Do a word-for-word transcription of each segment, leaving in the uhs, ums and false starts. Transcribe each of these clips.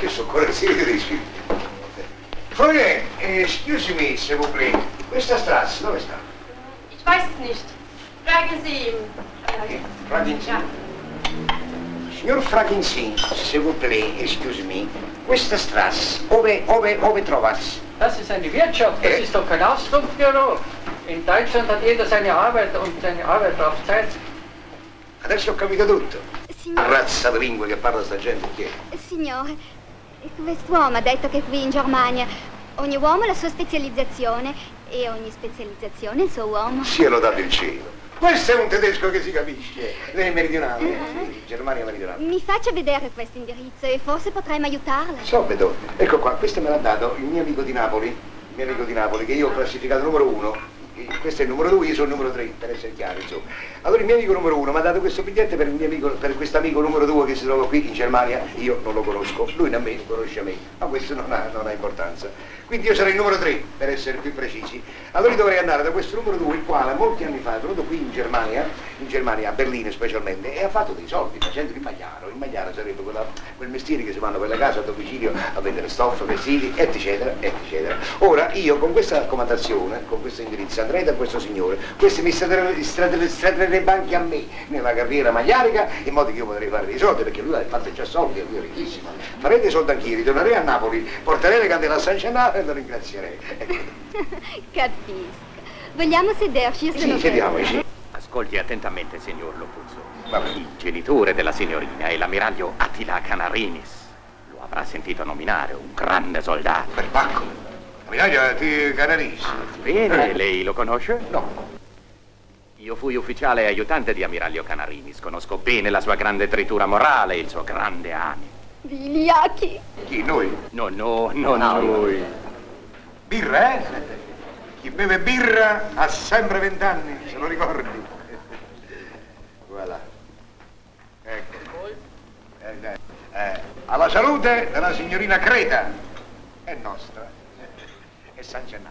che sono corazzini tedeschi. Fräulein, excuse me, s'il vous plaît. Questa Strasse, dove sta? Ich weiß es nicht. Fragen Sie ihn. Eh, Fraginsin. Ja. Signor Fraginsin, s'il vous plaît, excuse me. Questa Strasse, ove, ove, ove trovas? Das ist eine Wirtschaft, das Eh? ist doch kein Ausflugbüro. In Deutschland hat jeder seine Arbeit und seine Arbeit auf Zeit. Adesso ho capito tutto. Signor, Razza di lingue che parla sta gente, chi è? signore, quest'uomo ha detto che qui in Germania ogni uomo ha la sua specializzazione e ogni specializzazione il suo uomo. Sia lodato il cielo. Questo è un tedesco che si capisce. Lei è meridionale, eh? Sì, Germania meridionale. Mi faccia vedere questo indirizzo e forse potremmo aiutarla. So, vedo. Ecco qua, questo me l'ha dato il mio amico di Napoli, il mio amico di Napoli, che io ho classificato numero uno. Questo è il numero due, io sono il numero tre, per essere chiaro, insomma. Allora il mio amico numero uno mi ha dato questo biglietto per il mio amico, per questo amico numero due che si trova qui in Germania. Io non lo conosco, lui da me conosce me, ma questo non ha, non ha importanza. Quindi io sarei il numero tre, per essere più precisi. Allora io dovrei andare da questo numero due, il quale molti anni fa è venuto qui in Germania, in Germania, a Berlino specialmente, e ha fatto dei soldi facendo il magliaro. Il magliaro sarebbe quella, quel mestiere che si fanno per le case a domicilio a vendere stoffe, vestiti, eccetera, eccetera. Ora io con questa raccomandazione, con questo indirizzo, andrei da questo signore, questo mi stratterebbe anche a me nella carriera magliarica, in modo che io potrei fare dei soldi, perché lui ha fatto già soldi, lui è ricchissimo. Farei dei soldi anch'io, ritornerei a Napoli, porterei le candele a San Gennaro e lo ringrazierei. Capisco. Vogliamo sederci? Io sono Sì, sediamoci. Ascolti attentamente, signor Lopuzzo. Vabbè. Il genitore della signorina è l'ammiraglio Attila Canarinis. Lo avrà sentito nominare un grande soldato. Per Pacco. Ammiraglio ti Canarinis. Bene, Eh. lei lo conosce? No. Io fui ufficiale e aiutante di ammiraglio Canarinis. Conosco bene la sua grande tritura morale e il suo grande animo. Vigliacchi. Chi, noi? No, no, non No, lui. Birra, eh? Chi beve birra ha sempre vent'anni, se lo ricordi. Voilà. Ecco. Eh, eh, eh, alla salute della signorina Creta. È nostra. È San Gennaro.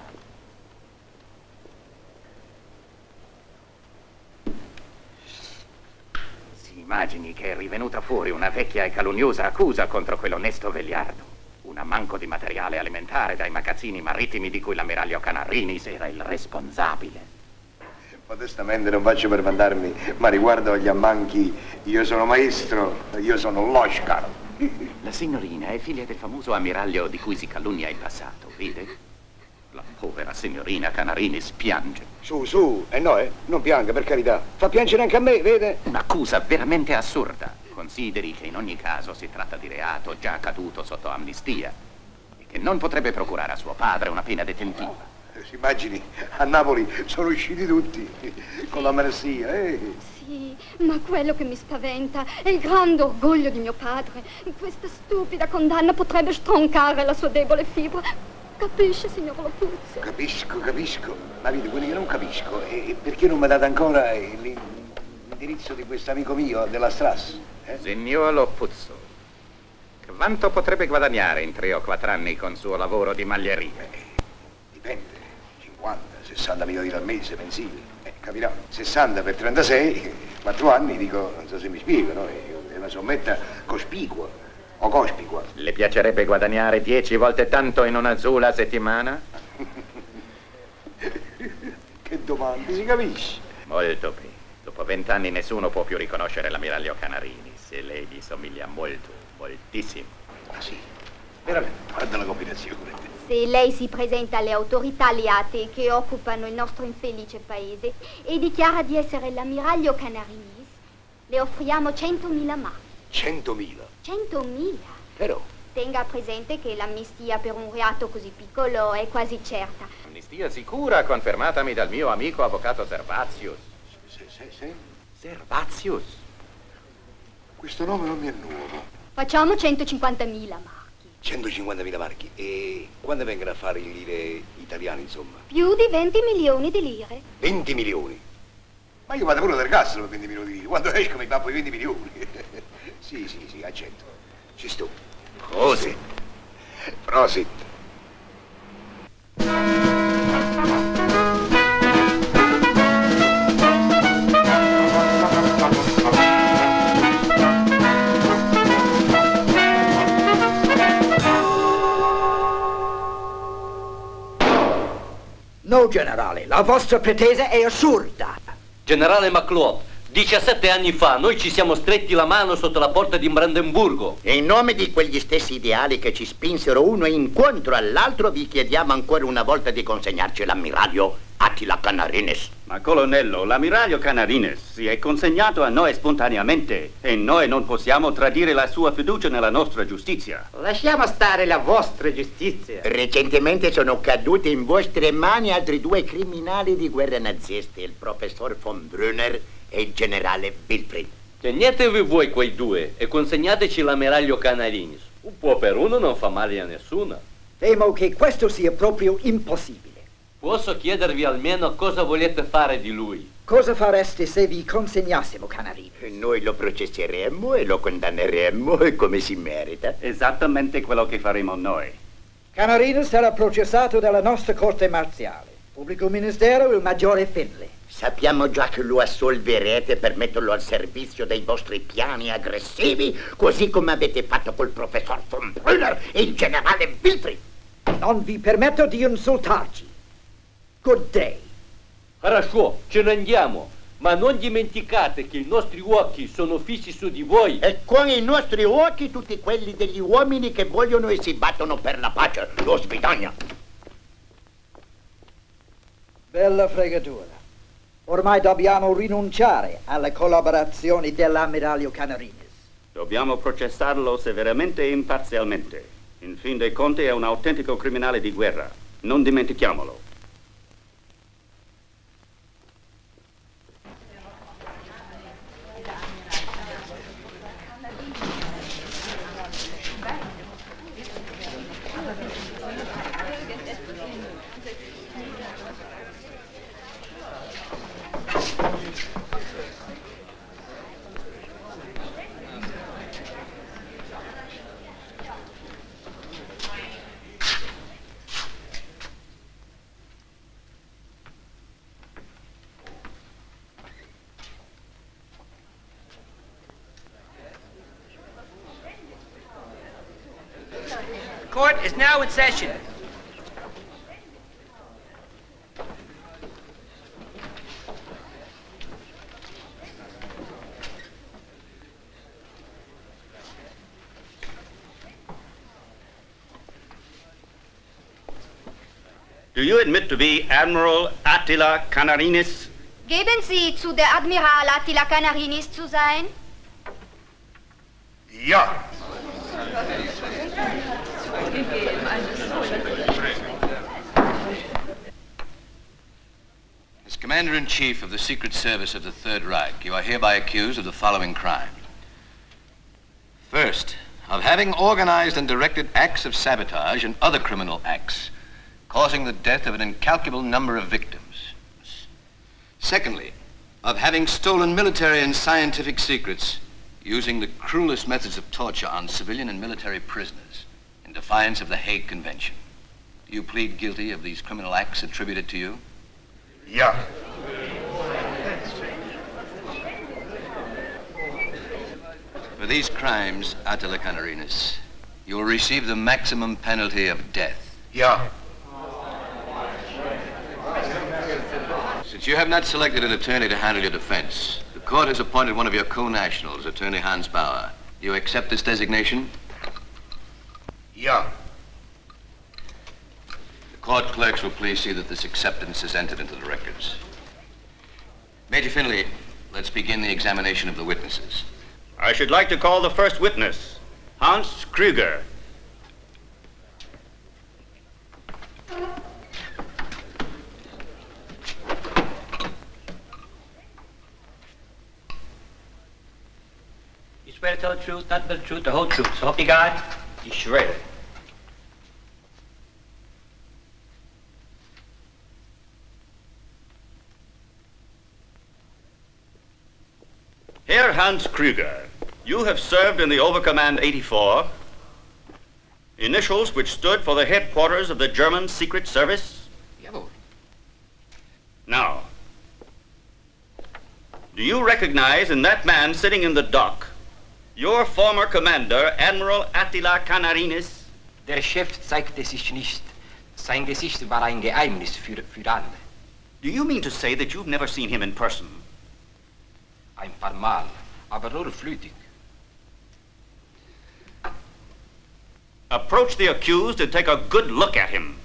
Si immagini che è rivenuta fuori una vecchia e calunnosa accusa contro quell'onesto vegliardo. Un ammanco di materiale alimentare dai magazzini marittimi di cui l'ammiraglio Canarinis era il responsabile. Modestamente non faccio per vantarmi, ma riguardo agli ammanchi, io sono maestro, io sono l'Oscar. La signorina è figlia del famoso ammiraglio di cui si calunnia il passato, vede? La povera signorina Canarinis piange. Su, su, e eh no, eh, non pianga, per carità. Fa piangere anche a me, vede? Un'accusa veramente assurda. Consideri che in ogni caso si tratta di reato già accaduto sotto amnistia e che non potrebbe procurare a suo padre una pena detentiva. Eh, si immagini, a Napoli sono usciti tutti, con l'amnistia, eh. Sì, ma quello che mi spaventa è il grande orgoglio di mio padre. Questa stupida condanna potrebbe stroncare la sua debole fibra. Capisce, signor Lopuzzo? Capisco, capisco, ma vedi, quelli che non capisco, e e perché non mi date ancora eh, l'in- l'indirizzo di questo amico mio della Strasse? Eh? Signor Lopuzzo, quanto potrebbe guadagnare in tre o quattro anni con suo lavoro di maglieria? Dipende, cinquanta, sessanta milioni al mese, mensili. Eh, capirà, sessanta per trentasei, quattro anni, dico, non so se mi spiego, no? È una sommetta cospicua, o cospicua. Le piacerebbe guadagnare dieci volte tanto in una sola settimana? Che domande, si capisce? Molto bene. Dopo vent'anni nessuno può più riconoscere l'ammiraglio Canarinis e lei gli somiglia molto, moltissimo. Ah sì, veramente, guarda la combinazione. Se lei si presenta alle autorità alleate che occupano il nostro infelice paese e dichiara di essere l'ammiraglio Canarinis, le offriamo centomila marchi. Centomila. centomila? Però, Tenga presente che l'amnistia per un reato così piccolo è quasi certa. Amnistia sicura, confermatami dal mio amico avvocato Servatius. se, se, se, Servatius? questo nome non mi è nuovo. Facciamo centocinquantamila marchi. centocinquantamila marchi. E quando vengono a fare in lire italiane, insomma? Più di venti milioni di lire. venti milioni. Ma io vado pure all'ergastolo per venti milioni di lire. Quando esco mi pappo i venti milioni. Sì, sì, sì, accetto. Ci sto. Prosit. Prosit. No, generale, la vostra pretesa è assurda. Generale McLeod, diciassette anni fa noi ci siamo stretti la mano sotto la porta di Brandenburgo. E in nome di quegli stessi ideali che ci spinsero uno incontro all'altro vi chiediamo ancora una volta di consegnarci l'ammiraglio Attila Canarines. Ma colonnello, l'ammiraglio Canarines si è consegnato a noi spontaneamente e noi non possiamo tradire la sua fiducia nella nostra giustizia. Lasciamo stare la vostra giustizia. Recentemente sono caduti in vostre mani altri due criminali di guerra nazisti, il professor von Brunner e il generale Wilfried. Tenetevi voi quei due e consegnateci l'ammiraglio Canarines. Un po' per uno non fa male a nessuno. Temo che questo sia proprio impossibile. Posso chiedervi almeno cosa volete fare di lui? Cosa fareste se vi consegnassimo Canarines? Noi lo processeremmo e lo condanneremmo come si merita. Esattamente quello che faremo noi. Canarines sarà processato dalla nostra corte marziale. Pubblico ministero il maggiore Finlay. Sappiamo già che lo assolverete per metterlo al servizio dei vostri piani aggressivi, così come avete fatto col professor von Brunner e il generale Wilfried. Non vi permetto di insultarci. Good day. Хорошо, ce ne andiamo, ma non dimenticate che i nostri occhi sono fissi su di voi. E con i nostri occhi tutti quelli degli uomini che vogliono e si battono per la pace. Lo svidagna. Bella fregatura. Ormai dobbiamo rinunciare alla collaborazione dell'ammiraglio Canarines. Dobbiamo processarlo severamente e imparzialmente. In fin dei conti è un autentico criminale di guerra. Non dimentichiamolo. Court is now in session. Do you admit to be Admiral Attila Canarines? Geben Sie zu, der Admiral Attila Canarines zu sein? Ja. As Commander-in-Chief of the Secret Service of the Third Reich, you are hereby accused of the following crimes. First, of having organized and directed acts of sabotage and other criminal acts, causing the death of an incalculable number of victims. Secondly, of having stolen military and scientific secrets, using the cruelest methods of torture on civilian and military prisoners in defiance of the Hague Convention. Do you plead guilty of these criminal acts attributed to you? Ja. For these crimes, Attila Canarines, you will receive the maximum penalty of death. Ja. Since you have not selected an attorney to handle your defense, the court has appointed one of your co-nationals, Attorney Hans Bauer. Do you accept this designation? Ja. The court clerks will please see that this acceptance is entered into the records. Major Finley, let's begin the examination of the witnesses. I should like to call the first witness, Hans Krüger. You swear to tell the truth, nothing but the truth, the whole truth. So help you God? Ich schwöre. Herr Hans Krüger, you have served in the Overcommand eighty-four, initials which stood for the headquarters of the German Secret Service. Jawohl. Now, do you recognize in that man sitting in the dock your former commander, Admiral Attila Canarines? Der Chef zeigte sich nicht. Sein Gesicht war ein Geheimnis für, für alle. Do you mean to say that you've never seen him in person? Ein paar Mal, aber nur flüchtig. Approach the accused and take a good look at him.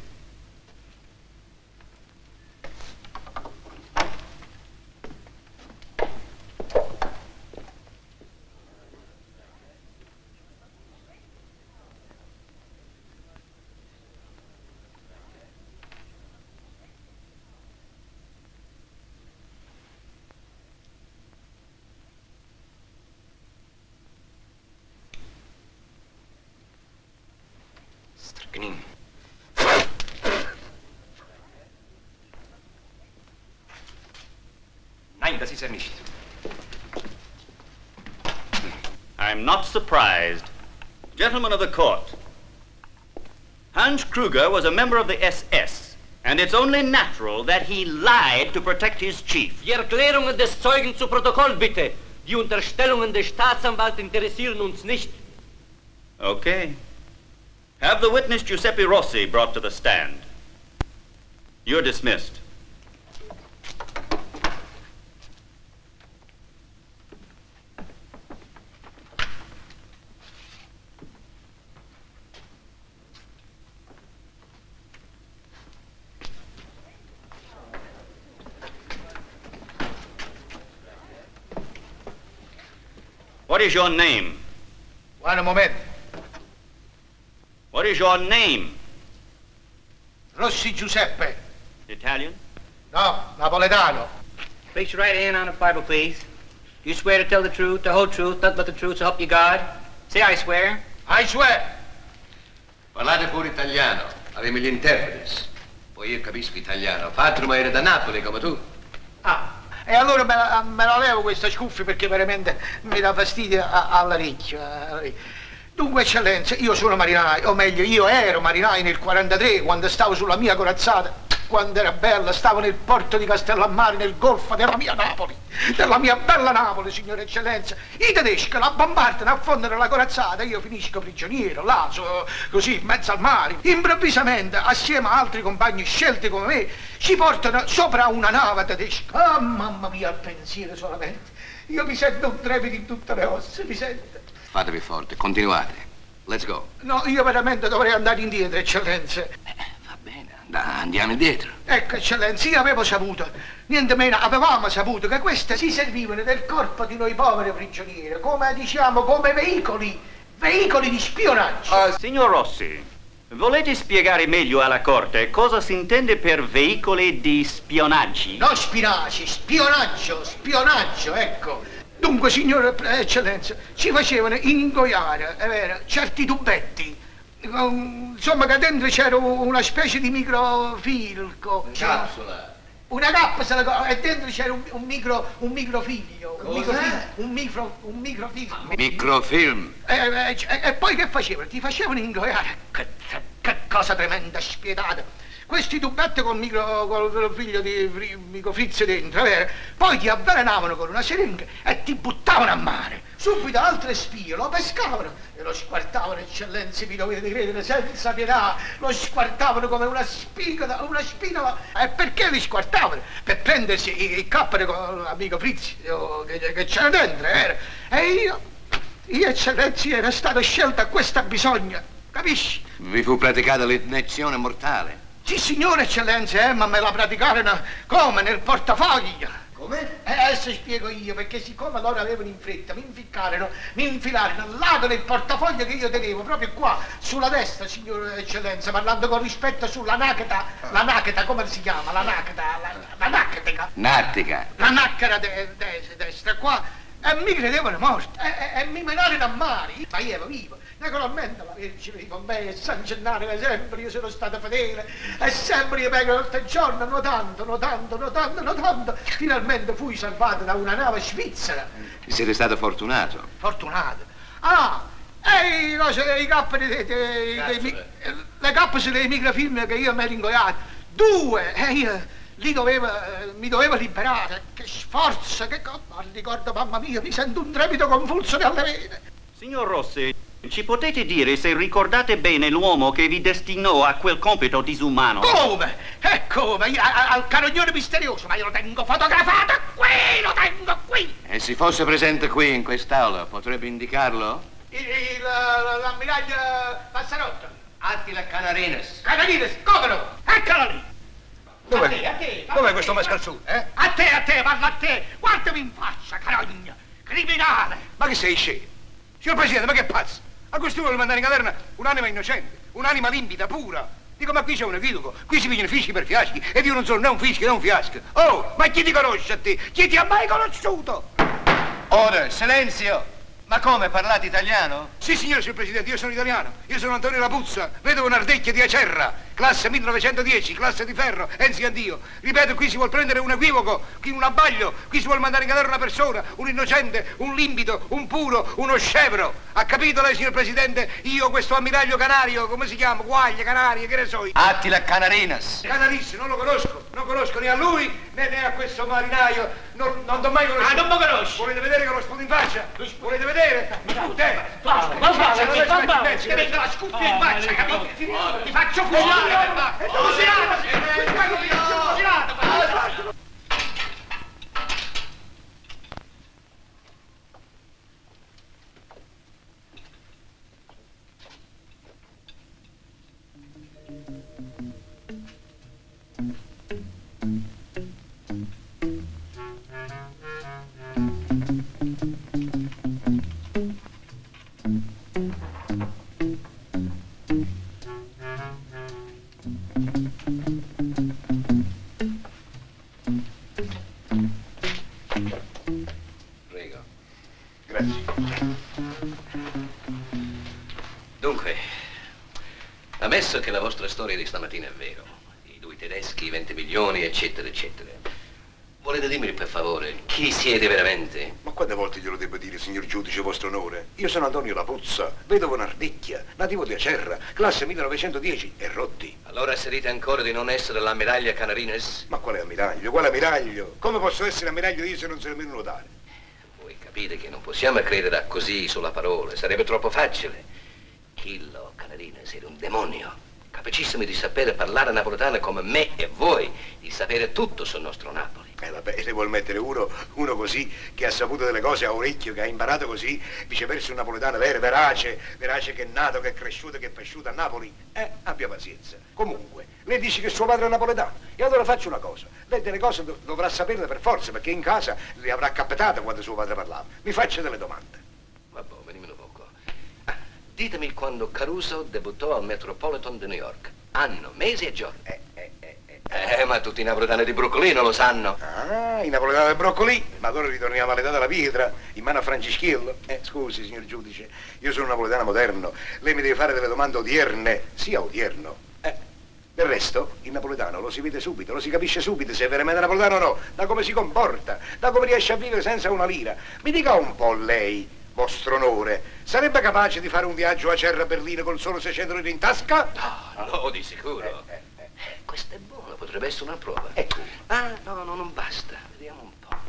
Strgnin. Nein, das ist er nicht. I'm not surprised. Gentlemen of the court, Hans Kruger was a member of the S S, and it's only natural that he lied to protect his chief. Die Erklärungen des Zeugen zu Protokoll, bitte. Die Unterstellungen des Staatsanwalts interessieren uns nicht. Okay. Have the witness Giuseppe Rossi brought to the stand. You're dismissed. What is your name? One moment. What is your name? Rossi Giuseppe. Italian? No, napoletano. Place your right hand on the Bible, please. Do you swear to tell the truth, the whole truth, nothing but the truth, so help you God? Say, I swear. I swear. Parlate pure italiano, avemo gli interpreti. Poi io capisco italiano. Padre, ma era da Napoli come tu. Ah, e allora me la, me la levo questa scuffia perché veramente mi dà fastidio all'orecchio. Dunque, eccellenza, io sono marinaio, o meglio, io ero marinaio nel quarantatré, quando stavo sulla mia corazzata, quando era bella, stavo nel porto di Castellammare, nel golfo della mia Napoli, della mia bella Napoli, signora eccellenza. I tedeschi la bombardano, affondano la corazzata, io finisco prigioniero, là, so, così, in mezzo al mare. Improvvisamente, assieme a altri compagni scelti come me, ci portano sopra una nave tedesca. Ah, mamma mia, il pensiero solamente. Io mi sento un trepido in tutte le ossa, mi sento. Fatevi forte, continuate. Let's go. No, io veramente dovrei andare indietro, eccellenza. Eh, va bene, and- andiamo indietro. Ecco, eccellenza, io avevo saputo, niente meno, avevamo saputo che queste si servivano del corpo di noi poveri prigionieri, come diciamo, come veicoli, veicoli di spionaggio. Uh, signor Rossi, volete spiegare meglio alla Corte cosa si intende per veicoli di spionaggi? Non spinaci, spionaggio, spionaggio, ecco. Dunque, signora eccellenza, ci facevano ingoiare, è vero, certi tubetti. Insomma, che dentro c'era una specie di microfilco. Capsula. Una capsula, e dentro c'era un, un, micro, un microfiglio. Un, microfilm, un, micro, un microfilm. Microfilm. E, e, e poi che facevano? Ti facevano ingoiare. Che, che cosa tremenda, spietata. Questi tubetti col micro, col figlio di microfrizio dentro, vero? Poi ti avvelenavano con una siringa e ti buttavano a mare. Subito altre spie lo pescavano e lo squartavano, eccellenza, mi dovete credere, senza pietà. Lo squartavano come una spina, una spina. E perché li squartavano? Per prendersi il cappero con l'amico Frizio che, che c'era dentro, vero? E io, io, eccellenza, ero stato scelto a questa bisogna, capisci? Vi fu praticata l'iniezione mortale. Sì, signore eccellenza, eh, ma me la praticarono come? Nel portafoglio. Come? Eh, adesso spiego io, perché siccome loro avevano in fretta, mi inficcarono, mi infilarono al lato del portafoglio che io tenevo, proprio qua, sulla destra, signore eccellenza, parlando con rispetto sulla naccheta, la naccheta, come si chiama? La naccheta, la, la naccheta. Nattica. La nacchera de, de, de, destra, qua, e mi credevano morto, e, e, e mi menarono a mare, ma io ero vivo. Naturalmente la Vergine di Pompei e San Gennaro sempre io sono stato fedele e sempre io vengo oltre il giorno nuotando, nuotando, nuotando, nuotando. Finalmente fui salvato da una nave svizzera. Siete stato fortunato. Fortunato? Ah, e i, i capperi dei, dei, dei, dei, le cappere dei microfilm che io mi ero ingoiato. Due, e io li dovevo, mi dovevo liberare. Che sforzo, che cosa, ricordo mamma mia, mi sento un tremito convulso nelle vene. Signor Rossi, Ci potete dire se ricordate bene l'uomo che vi destinò a quel compito disumano? Come? E come? Io, a- al canoglione misterioso, ma io lo tengo fotografato qui, lo tengo qui! E se fosse presente qui, in quest'aula, potrebbe indicarlo? Il, il, l'ammiraglio Passarotto. Attila Canarines. Canarines, come no? Eccolo lì! Dov'è? A te, a te, Dov'è questo mascalzone, eh? A te, a te, parla a te! Guardami in faccia, carogna! Criminale! Ma che sei scemo? Signor Presidente, ma che pazzo? A quest'uno vuole mandare in galera un'anima innocente, un'anima limpida, pura. Dico, ma qui c'è un equivoco, qui si pigliano fischi per fiaschi, ed io non sono né un fischio né un fiasco. Oh, ma chi ti conosce a te? Chi ti ha mai conosciuto? Order, silenzio! Ma come, parlate italiano? Sì, signore, signor Presidente, io sono italiano. Io sono Antonio Lapuzza, vedovo Nardecchia di Acerra, classe millenovecentodieci, classe di ferro, enzi a Dio. Ripeto, qui si vuol prendere un equivoco, qui un abbaglio, qui si vuol mandare in galera una persona, un innocente, un limpido, un puro, uno scevro. Ha capito lei, signor Presidente? Io, questo ammiraglio canario, come si chiama? Guaglie, canarie, che ne so io? Attila Canarinas. Canaris, non lo conosco, non conosco né a lui né, né a questo marinaio. Non, non t'ho mai conosciuto. Ah, non mi conosci? Volete vedere che lo sputo in faccia? Volete vedere? Te! Ma va, ti vengo la scuffia in faccia, capito? Ti faccio fuori! Fusilato! Fusilato! Prego. Grazie. Dunque, ammesso che la vostra storia di stamattina è vero, i due tedeschi, i venti milioni, eccetera, eccetera, volete dirmi per favore chi siete veramente? Ma quante volte glielo devo dire, signor giudice, vostro onore? Io sono Antonio Lapuzza, vedovo Nardecchia, nativo di Acerra, classe millenovecentodieci e rotti. Allora asserite ancora di non essere l'ammiraglia Canarines? Ma quale ammiraglio? Quale ammiraglio? Come posso essere ammiraglio io se non so nemmeno nuotare? Voi capite che non possiamo credere a così sulla parola, sarebbe troppo facile. Chillo Canarines era un demonio, capacissimo di sapere parlare napoletano come me e voi, di sapere tutto sul nostro Napoli. Eh vabbè, se vuol mettere uno, uno così, che ha saputo delle cose a orecchio, che ha imparato così, viceversa un napoletano vero, verace, verace che è nato, che è cresciuto, che è cresciuto a Napoli, eh, abbia pazienza. Comunque, lei dice che suo padre è napoletano, e allora faccio una cosa, lei delle cose dov- dovrà saperle per forza, perché in casa le avrà capitato quando suo padre parlava. Mi faccia delle domande. Vabbè, venimelo poco. Ah, ditemi quando Caruso debuttò al Metropolitan di New York. Anno, mese e giorno. Eh, eh, eh, eh. Eh, ma tutti i napoletani di Brooklyn lo sanno. Ah, i napoletani del broccoli? Ma allora ritorniamo all'età della pietra, in mano a Francischiello. Eh, scusi, signor giudice, io sono un napoletano moderno. Lei mi deve fare delle domande odierne, sia odierno. Eh, del resto, il napoletano lo si vede subito, lo si capisce subito se è veramente napoletano o no, da come si comporta, da come riesce a vivere senza una lira. Mi dica un po' lei, vostro onore, sarebbe capace di fare un viaggio a Acerra a Berlino col solo seicento lire in tasca? No, no, di sicuro. Eh, eh, eh. Questo è buono, potrebbe essere una prova. Ecco. Ah, no, no, non basta. Vediamo un po'.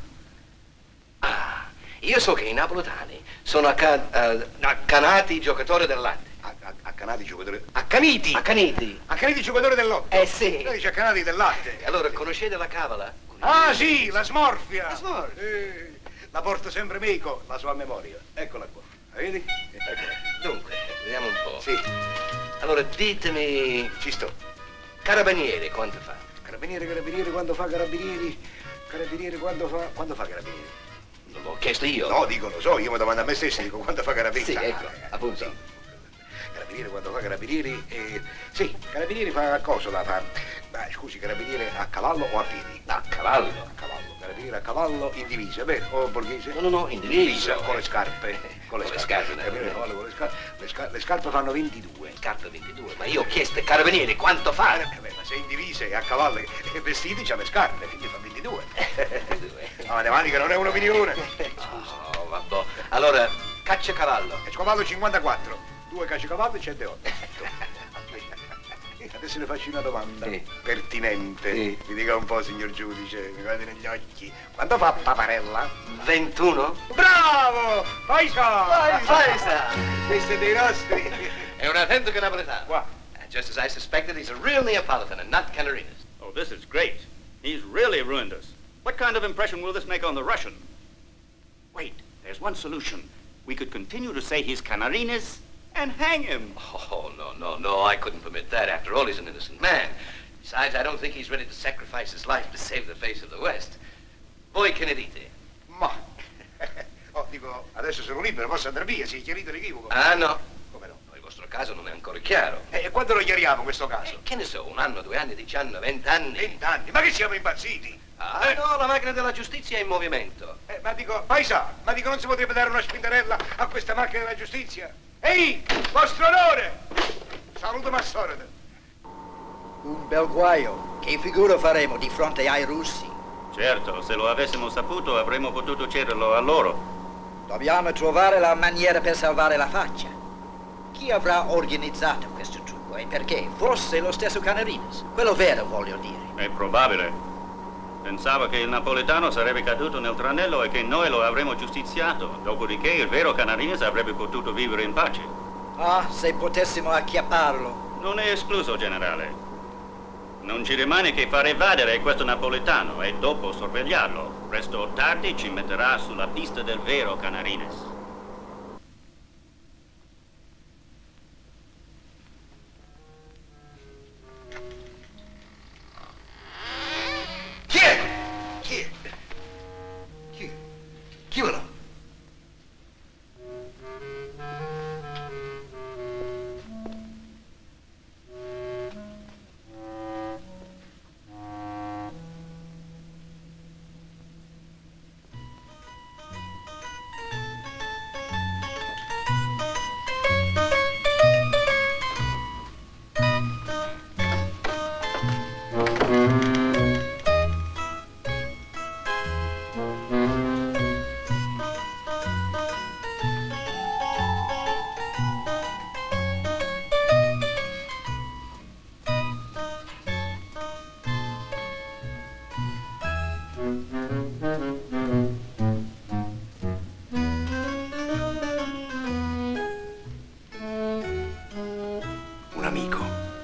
Ah, io so che i napoletani sono acca- uh, accanati giocatori del latte. A- a- Accanati giocatori... Accaniti! Accaniti? Accaniti giocatori del lotto! Eh sì. Lei dice accanati del latte! Allora, conoscete la cavala? Ah sì, la smorfia! La smorfia. Eh, la porta sempre meco, la sua memoria. Eccola qua. La vedi? Eccola. Dunque, vediamo un po'. Sì, Allora, ditemi, ci sto. carabinieri quanto fa? Carabinieri, carabinieri, quando fa carabinieri? Carabinieri, quando fa... Quando fa carabinieri? Non l'ho chiesto io. No, dico, lo so, io mi domando a me stesso, dico, quando fa carabinieri? Sì, Ah, ecco, eh, appunto. sì. Carabinieri, quando fa carabinieri... Eh, sì, carabinieri fa cosa da fa? Ma scusi, carabinieri a cavallo o a piedi? A cavallo. A cavallo, carabinieri a cavallo in divisa, vero? O borghese? No, no, no, in divisa. Con le scarpe. Con le Con le scarpe. scarpe, Carabinieri a cavallo con le scarpe. Le, sca- le scarpe fanno ventidue. Scarpe ventidue, ma io ho chiesto carabinieri quanto fa? Eh, beh, ma se in divisa e a cavallo e vestiti c'ha le scarpe, quindi fa ventidue. La matematica non è un'opinione. Oh, vabbè. Allora, cacciacavallo. E cavallo cinquantaquattro. Due cacciacavalli e centootto. Adesso le faccio una domanda Sì. pertinente. Sì. Mi dica un po', signor giudice, mi guardi negli occhi. Quando fa Paparella? ventuno? Bravo! Paisa! Paisa! Questo è dei nostri. È un autentico napoletano. Qua. And just as I suspected, he's a real Neapolitan and not Canarinus. Oh, this is great. He's really ruined us. What kind of impression will this make on the Russian? Wait, there's one solution. We could continue to say he's Canarinus and hang him. Oh, no, no, no, I couldn't permit that. After all, he's an innocent man. Besides, I don't think he's ready to sacrifice his life to save the face of the West. Voi che ne dite? Ma. Oh, dico, adesso sono libero, posso andare via, si è chiarito l'equivoco. Ah, no. Come no? Il vostro caso non è ancora chiaro. E quando lo chiariamo questo caso? Eh, che ne so, un anno, due anni, dieci anni, vent'anni? Vent'anni? Ma che siamo impazziti? Ah, no, la macchina della giustizia è in movimento. Eh, ma dico, paesa, ma dico, non si potrebbe dare una spintarella a questa macchina della giustizia? Ehi, vostro onore! Saluto Massorete. Un bel guaio. Che figura faremo di fronte ai russi? Certo, se lo avessimo saputo avremmo potuto chiederlo a loro. Dobbiamo trovare la maniera per salvare la faccia. Chi avrà organizzato questo trucco e perché? Forse lo stesso Canarinus. Quello vero, voglio dire. È probabile. Pensava che il napoletano sarebbe caduto nel tranello e che noi lo avremmo giustiziato. Dopodiché il vero Canarinus avrebbe potuto vivere in pace. Ah, se potessimo acchiapparlo. Non è escluso, generale. Non ci rimane che far evadere questo napoletano e dopo sorvegliarlo. Presto o tardi ci metterà sulla pista del vero Canarinus. Chi è? Chi è? Chi è? Chi ve lo? Un amico.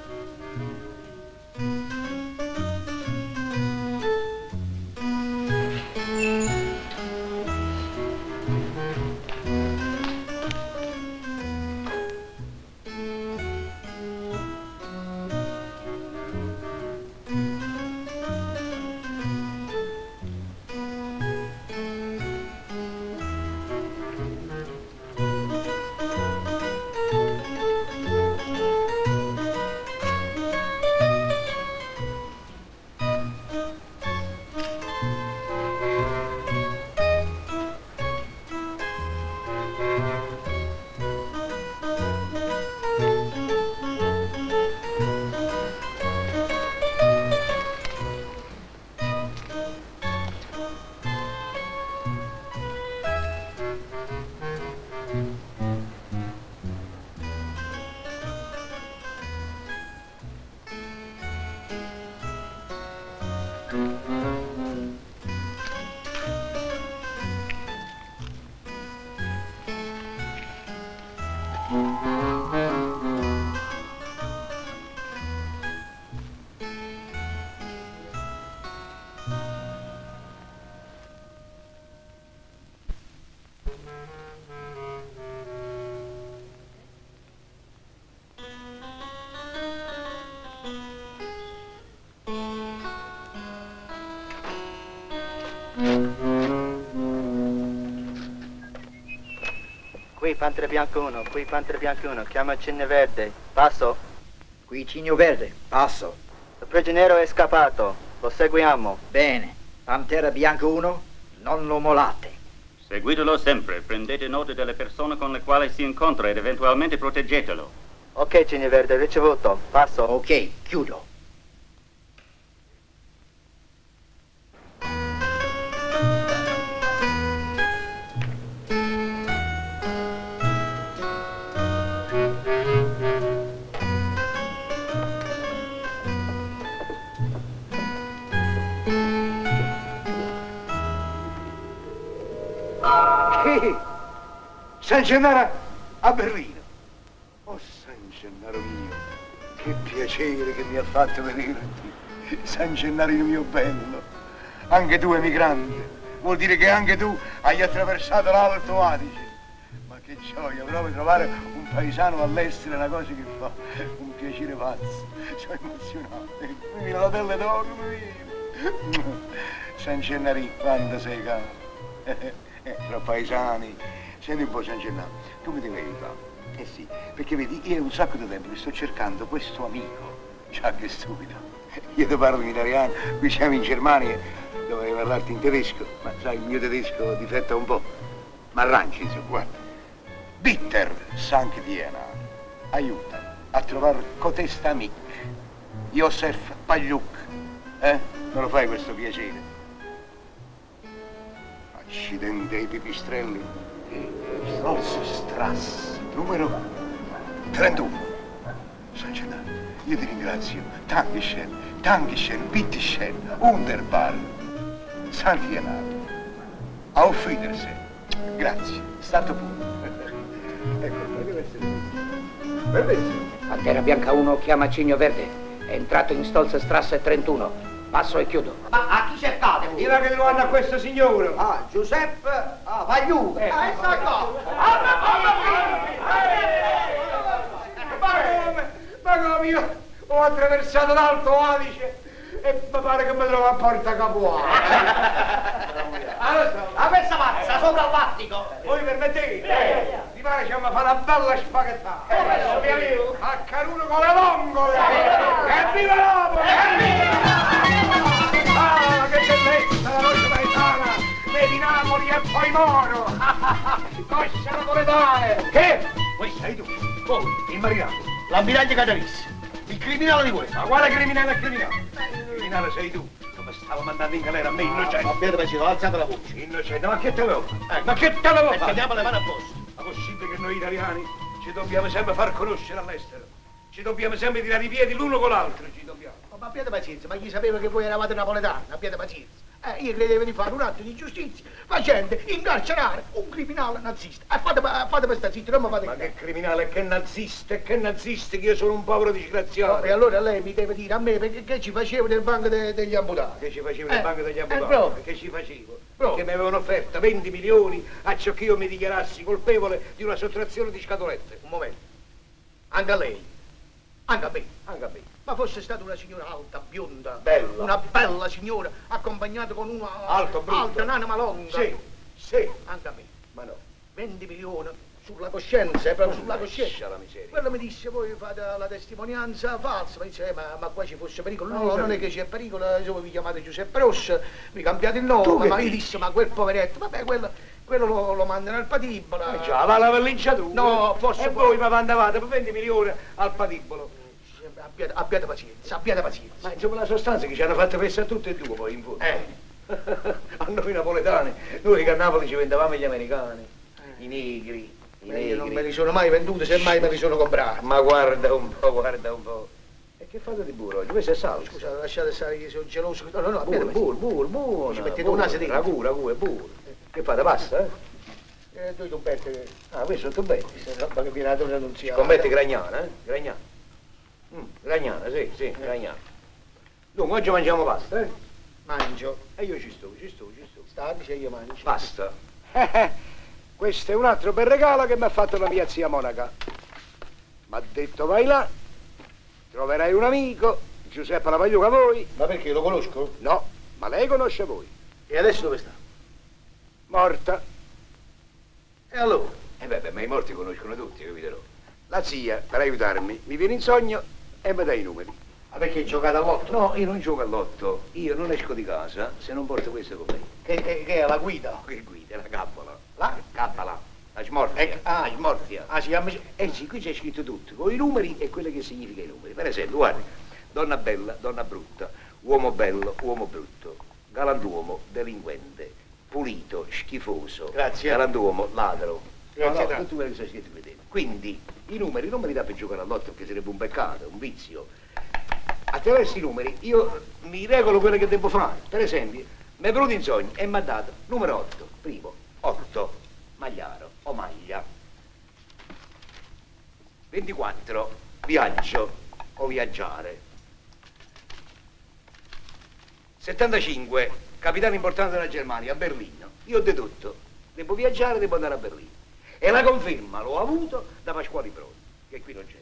Qui Pantere Bianco uno, qui Pantere Bianco uno, chiama Cigno Verde, passo. Qui Cigno Verde, passo. Il prigioniero è scappato, lo seguiamo. Bene. Pantera Bianco uno, non lo molate. Seguitelo sempre, prendete note delle persone con le quali si incontra ed eventualmente proteggetelo. Ok, Cigno Verde, ricevuto, passo. Ok, chiudo. San Gennaro a Berlino. Oh, San Gennaro mio, che piacere che mi ha fatto vederti. San Gennarino mio bello, anche tu emigrante, vuol dire che anche tu hai attraversato l'Alto Adige. Ma che gioia, proprio trovare un paesano all'estero è una cosa che fa un piacere pazzo. Sono emozionato, mi viene la pelle d'oca, mi viene. San Gennarino, quando sei caro. Tra paesani. Senti un po', San Gennaro, tu mi devi aiutare. Eh sì, perché vedi, io è un sacco di tempo che sto cercando questo amico. Già che stupido. Io ti parlo in italiano, qui siamo in Germania, dovrei parlarti in tedesco, ma sai, il mio tedesco difetta un po'. Ma arrangi, insomma, guarda. Bitter Sankt Vienna, aiuta a trovare cotesta amic, Josef Pagliuc, eh? Non lo fai questo piacere? Accidente ai pipistrelli. Stolzstrasse, numero trentuno. San Gennaro, io ti ringrazio. Dankeschön, Dankeschön, bitteschön, wunderbar. Santi Gennaro. Auf Wiedersehen. Grazie, stato pure. Ecco, deve essere bellissimo. Pantera Bianca uno chiama Cigno Verde. È entrato in Stolzstrasse trentuno. Passo e chiudo. Ma a chi cercate? Dirà che lo hanno a questo signore. Ah, Giuseppe ah, Pagliù. Eh. Ah, essa qua. Ma come io ho attraversato l'Alto Adige e mi pare che mi trovo a Porta Capuano. A questa pazza sopra il lattico. Voi permettete? Mi pare che ci fa una bella spaghettata. A Caruno con le vongole. Evviva Napoli! Ah, che bellezza la nostra paesana! Vedi Napoli e poi Moro! Coscia napoletane! Che? Questo sei tu, voi, il marinato, l'ammiraglia Catarisi, il criminale di questo. Ma quale criminale è criminale? Il criminale sei tu, come stavo mandando in galera a me, innocente. Ma Pietro Pacino, alzate la voce. Innocente, ma che te l'avevo fatto? Ma che te l'avevo fatto? Teniamo le mani a posto. Ma possibile che noi italiani ci dobbiamo sempre far conoscere all'estero? Ci dobbiamo sempre tirare i piedi l'uno con l'altro, ci dobbiamo. Ma abbiate pazienza, ma chi sapeva che voi eravate napoletani? Abbiate pazienza. Eh, io credevo di fare un atto di giustizia facendo incarcerare un criminale nazista. E fate, fate questa zitta, non mi fate. Ma che criminale, che nazista, che nazisti, che io sono un povero disgraziato. E allora lei mi deve dire a me perché che ci facevo nel banco de, degli amputati? Che ci facevo nel eh, banco degli amputati? Eh, che ci facevo? Proprio. Che mi avevano offerto venti milioni a ciò che io mi dichiarassi colpevole di una sottrazione di scatolette. Un momento. Anche a lei. Anche a me. Anche a me. Ma fosse stata una signora alta, bionda, bella, una bella signora, accompagnata con una alto, alta nana malonga. Sì, sì. Anche a me. Ma no. venti milioni sulla coscienza, proprio sulla coscienza. La miseria. Quello mi disse, voi fate la testimonianza falsa, mi dice, eh, ma, ma qua ci fosse pericolo. No, non è che c'è pericolo, se voi vi chiamate Giuseppe Rosso, vi cambiate il nome, ma io dissi, ma quel poveretto, vabbè, quello, quello lo, lo mandano al patibolo. Eh già, va la pellicciatura. No, forse... E voi mi mandavate per venti milioni al patibolo. Abbiate, abbiate pazienza, abbiate pazienza. Ma insomma la sostanza che ci hanno fatto pensare tutte e due poi in fondo. Eh. A noi napoletani, noi che a Napoli ci vendavamo gli americani, eh. i negri, i negri. Io non me li sono mai venduti, semmai me li sono comprati. Ma guarda un po', guarda un po'. E che fate di burro oggi? Questo è salsa. Scusa, lasciate stare che sono geloso. No, no, no, burro, burro, burro, buono. Ci mettete un naso dentro. Ragù, ragù e burro. Che fate, pasta, eh? Eh, due tubetti. Ah, questo sono tubetti. No, ma che viene la donna annunziata. Scommetti Gragnana, eh? Gragnana. Mm, Gragnana, sì, sì, Gragnana. Dunque, oggi mangiamo pasta, eh? Mangio. E io ci sto, ci sto, ci sto. Sta, dice io mangio. Pasta. Questo è un altro bel regalo che mi ha fatto la mia zia Monaca. Mi ha detto, vai là, troverai un amico, Giuseppe la Pagliuca voi. Ma perché, lo conosco? No, ma lei conosce voi. E adesso dove sta? Morta. E allora? Eh beh, beh, ma i morti conoscono tutti, capiterò. La zia, per aiutarmi, mi viene in sogno e mi dà i numeri. Ma perché giocate all'otto? No, io non gioco all'otto. Io non esco di casa se non porto questo con me. Che, che, che è la guida? Che guida? La cabala. La? Cabala. La smorfia. Eh, ah, la smorfia. Ah, si chiama... Eh sì, qui c'è scritto tutto, con i numeri e quello che significa i numeri. Per esempio, guardi, donna bella, donna brutta, uomo bello, uomo brutto, galantuomo, delinquente, pulito, schifoso. Grazie. Galantuomo, ladro. Grazie, no, no, tutto quello che c'è scritto qui dentro. Quindi i numeri non me li dà per giocare all'otto, perché sarebbe un peccato, un vizio. Attraverso i numeri io mi regolo quello che devo fare. Per esempio, mi è venuto in sogno e mi ha dato numero otto, primo, otto, magliaro o maglia. ventiquattro, viaggio o viaggiare. settantacinque, capitale importante della Germania, a Berlino. Io ho dedotto, devo viaggiare, devo andare a Berlino. E la conferma l'ho avuto da Pasquale Imbrodo, che qui non c'è.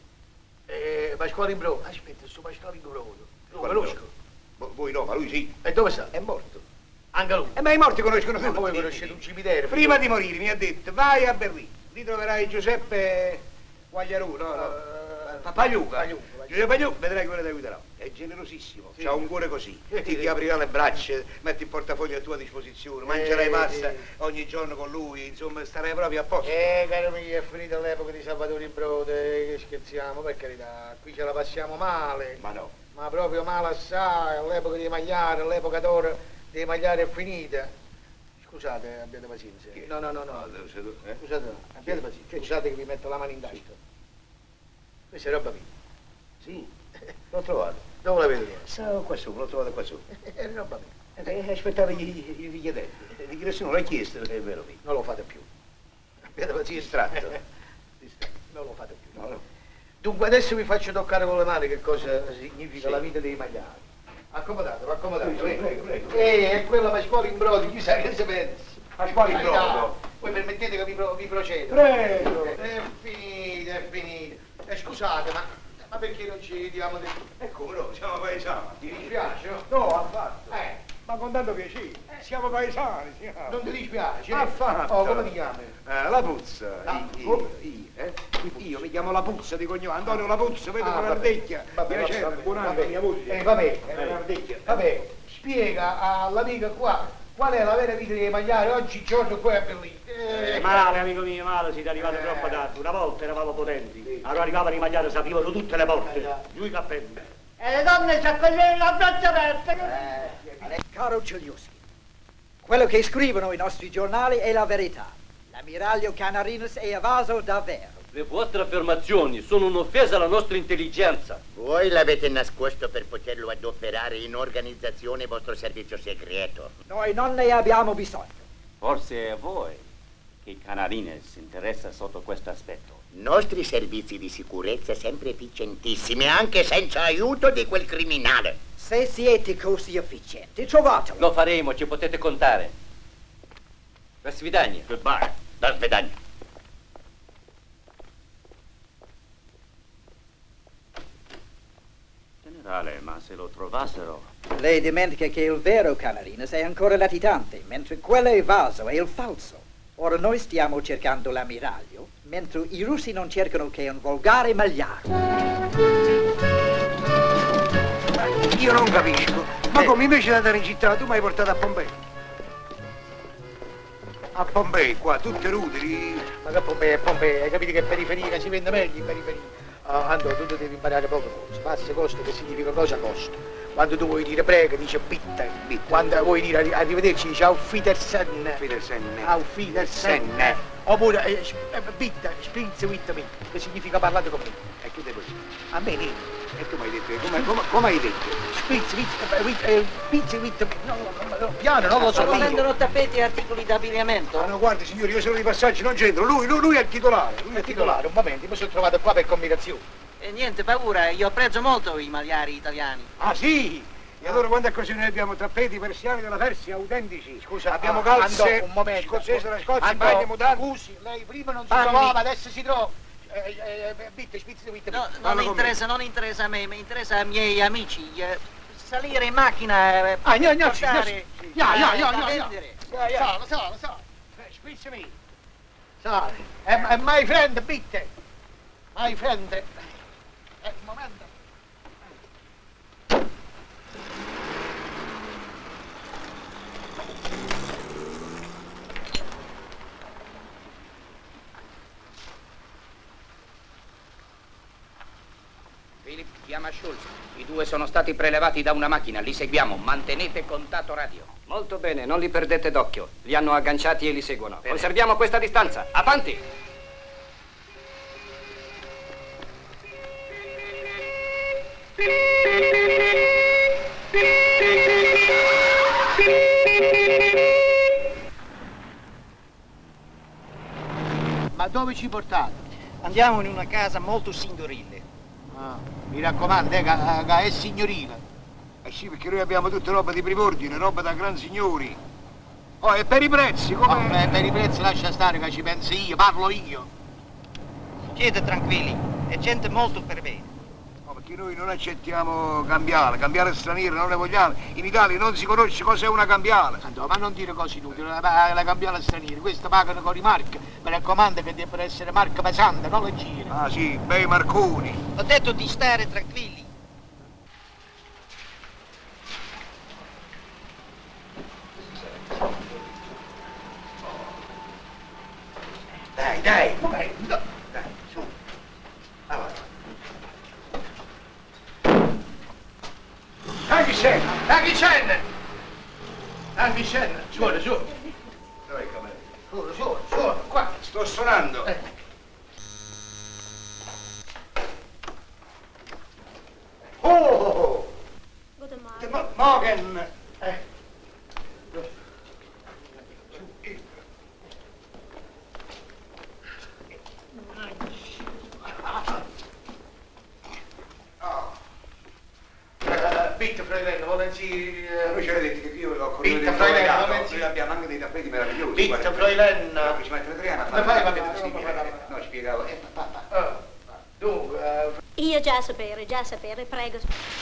Eh, Pasquale Imbrodo, aspetta, sto Pasquale Imbrodo. Lo Pasquale conosco. Vo- Voi no, ma lui sì. E dove sta? È morto. Anche lui. E ma i morti conoscono Ma tutti. voi conoscete un cimitero? Prima di morire mi ha detto, vai a Berlino, lì troverai Giuseppe Guagliarù, no, no, Pa- Pagliuca. Pagliuca, Giuseppe Pagliuca, vedrai che quello ti aiuterà. È generosissimo, Sì. c'ha un cuore così. Sì, Ti, sì. ti aprirà le braccia, metti il portafoglio a tua disposizione, mangerai Eh, pasta sì. ogni giorno con lui, insomma starai proprio a posto. Eh, caro mio, è finita l'epoca di Salvatore Imbrodo, eh, che scherziamo, per carità. Qui ce la passiamo male. Ma no. Ma proprio male assai, l'epoca dei Magliari, l'epoca d'oro dei Magliari è finita. Scusate, abbiate pazienza. No, no, no, no. devo sedu- eh? Scusate, no, abbiate pazienza. Scusate che vi metto la mano in tasca. Questa è roba mia. Sì, l'ho trovato. Dove la vedo? Sta qua su, l'ho trovato qua su. È roba mia. Eh, aspettare i, i richiedenti. Di che nessuno l'ha chiesto, è vero. Sì. Non lo fate più. Abbiate pazienza. Distratto. Distratto. Non lo fate più. No, no. Dunque adesso vi faccio toccare con le mani che cosa significa Sì. la vita dei Magliari. Accomodatevi, accomodatevi. Prego, prego, prego. Eh, è quella Pasquale Imbrodo, chissà che se pensi. Pasquale Imbrodo. Carità, Voi permettete che vi, pro- vi procedo? Prego. È finita, è finita. Eh, scusate, ma, ma perché non ci diamo del... E come no, siamo paesani. Ti dispiace, no? No, affatto. Eh, Ma con tanto piacere. Siamo paesani, siamo. non ti dispiace? Affatto. Oh, come ti chiami? Eh, la Puzza. Ah, io, come? io, eh? Io mi chiamo La Puzza di cognome, Antonio La Puzza, vedo Ah, con vabbè. l'ardecchia. Vabbè, Piacere, vabbè, buon anno, vabbè. mia moglie. Eh, vabbè, È un'ardecchia. Vabbè, spiega all'amica qua qual è la vera vita dei Magliari oggi giorno qua a Berlino. Eh, Male, amico mio, male, siete arrivati Eh. troppo tardi. Una volta eravamo potenti, allora arrivavano i Magliari, si aprivano tutte le porte, Eh, giù i cappelli. E le donne ci accoglievano a braccia aperte. Caro Giuliuschi, quello che scrivono i nostri giornali è la verità. L'ammiraglio Canarinas è evaso davvero. Le vostre affermazioni sono un'offesa alla nostra intelligenza. Voi l'avete nascosto per poterlo adoperare in organizzazione vostro servizio segreto. Noi non ne abbiamo bisogno. Forse è a voi che Canarines interessa sotto questo aspetto. Nostri servizi di sicurezza sempre efficientissimi, anche senza aiuto di quel criminale. Se siete così efficienti, trovatelo. Lo faremo, ci potete contare. До свидания. Goodbye. До свидания. Generale, ma se lo trovassero... Lei dimentica che il vero Canarinas è ancora latitante, mentre quello evaso è il falso. Ora noi stiamo cercando l'ammiraglio, mentre i russi non cercano che un volgare magliaro. Io non capisco. Ma Eh. come invece di andare in città tu mi hai portato a Pompei? A Pompei, qua, tutte ruderi. Ma che Pompei è Pompei, hai capito che periferia si vende meglio in periferia? Ah, Antonio, tu devi imparare poche cose. Passe costo che significa cosa costa. Quando tu vuoi dire prego dice bitte. Quando vuoi dire arri- arrivederci dice auf Wiedersehen. Fidersenne. Auf Wiedersehen. Oppure eh, sp- eh, bitte, spritz with me, che significa parlare con me. E che devo dire? A me niente. E tu mi hai detto? Come, come, come hai detto? Spritz with, with, eh, spritz with me. No, no, no, piano, non lo so Solo io. vendono tappeti e articoli d'abbigliamento. Ah no, guardi signori, io sono di passaggio, non c'entro. Lui, lui, lui è il titolare. Lui è È titolare, un momento, mi sono trovato qua per combinazione. E niente paura, io apprezzo molto i magliari italiani. Ah sì? E allora quando è così noi abbiamo tappeti persiani della Persia autentici. Scusa, abbiamo ah, calze Andò, un momento. scozzesi della Scozia, Andò, bagni mutanti. Scusi, lei prima non si Panni. trovava, adesso si trova. Eh, eh, eh, bitte, spritz with me. No, Parla non mi con me. interessa, non interessa a me, mi interessa ai miei amici. eh, salire in macchina e Ah, no, no, portare sì, ja, ja, eh, ja, da ja, ja. vendere. Sala, sala, sala. Spritz me. Sala. Eh, eh, my friend, bitte. My friend. Eh, un momento. Philip chiama Schulz. I due sono stati prelevati da una macchina, li seguiamo. Mantenete contatto radio. Molto bene, non li perdete d'occhio. Li hanno agganciati e li seguono. Bene. Conserviamo questa distanza. Avanti! Ma dove ci portate? Andiamo in una casa molto signorile. Ah, mi raccomando, eh, che, che è signorile. Eh sì, perché noi abbiamo tutte roba di prim'ordine, roba da gran signori. Oh, e per i prezzi, come... Oh, per, per i prezzi lascia stare che ci penso io, parlo io. Siete tranquilli, è gente molto per bene. No, perché noi non accettiamo cambiale, cambiale straniere non ne vogliamo. In Italia non si conosce cos'è una cambiale. No, ma non dire cose inutili, la, la cambiale straniera, queste pagano con i marchi. Mi raccomando che devono essere marche pesanti, non leggere. Ah sì, bei marconi. Ho detto di stare tranquilli. Dai, dai, dai, no, dai, su. Allora. Dai, chi c'è? Dai, chi c'è? Dai, chi c'è? Suona, suona. Dove cameriere? Suona, suona, suona, qua. Sto suonando. Eh. Oh, oh, oh. Guten Guten Morgen. Morgen. Eh. Bitte, Fräulein, volen Sie... Noi ci avete detto che io l'ho Bitte, Fräulein, volen Sie... Noi abbiamo anche dei tappeti meravigliosi. Bitte, Fräulein... Ci mette l'italiana a Ma fai, va fare... bene, No, spiegavo... Eh, papà. Ah, dunque... Io già sapere, già sapere, prego.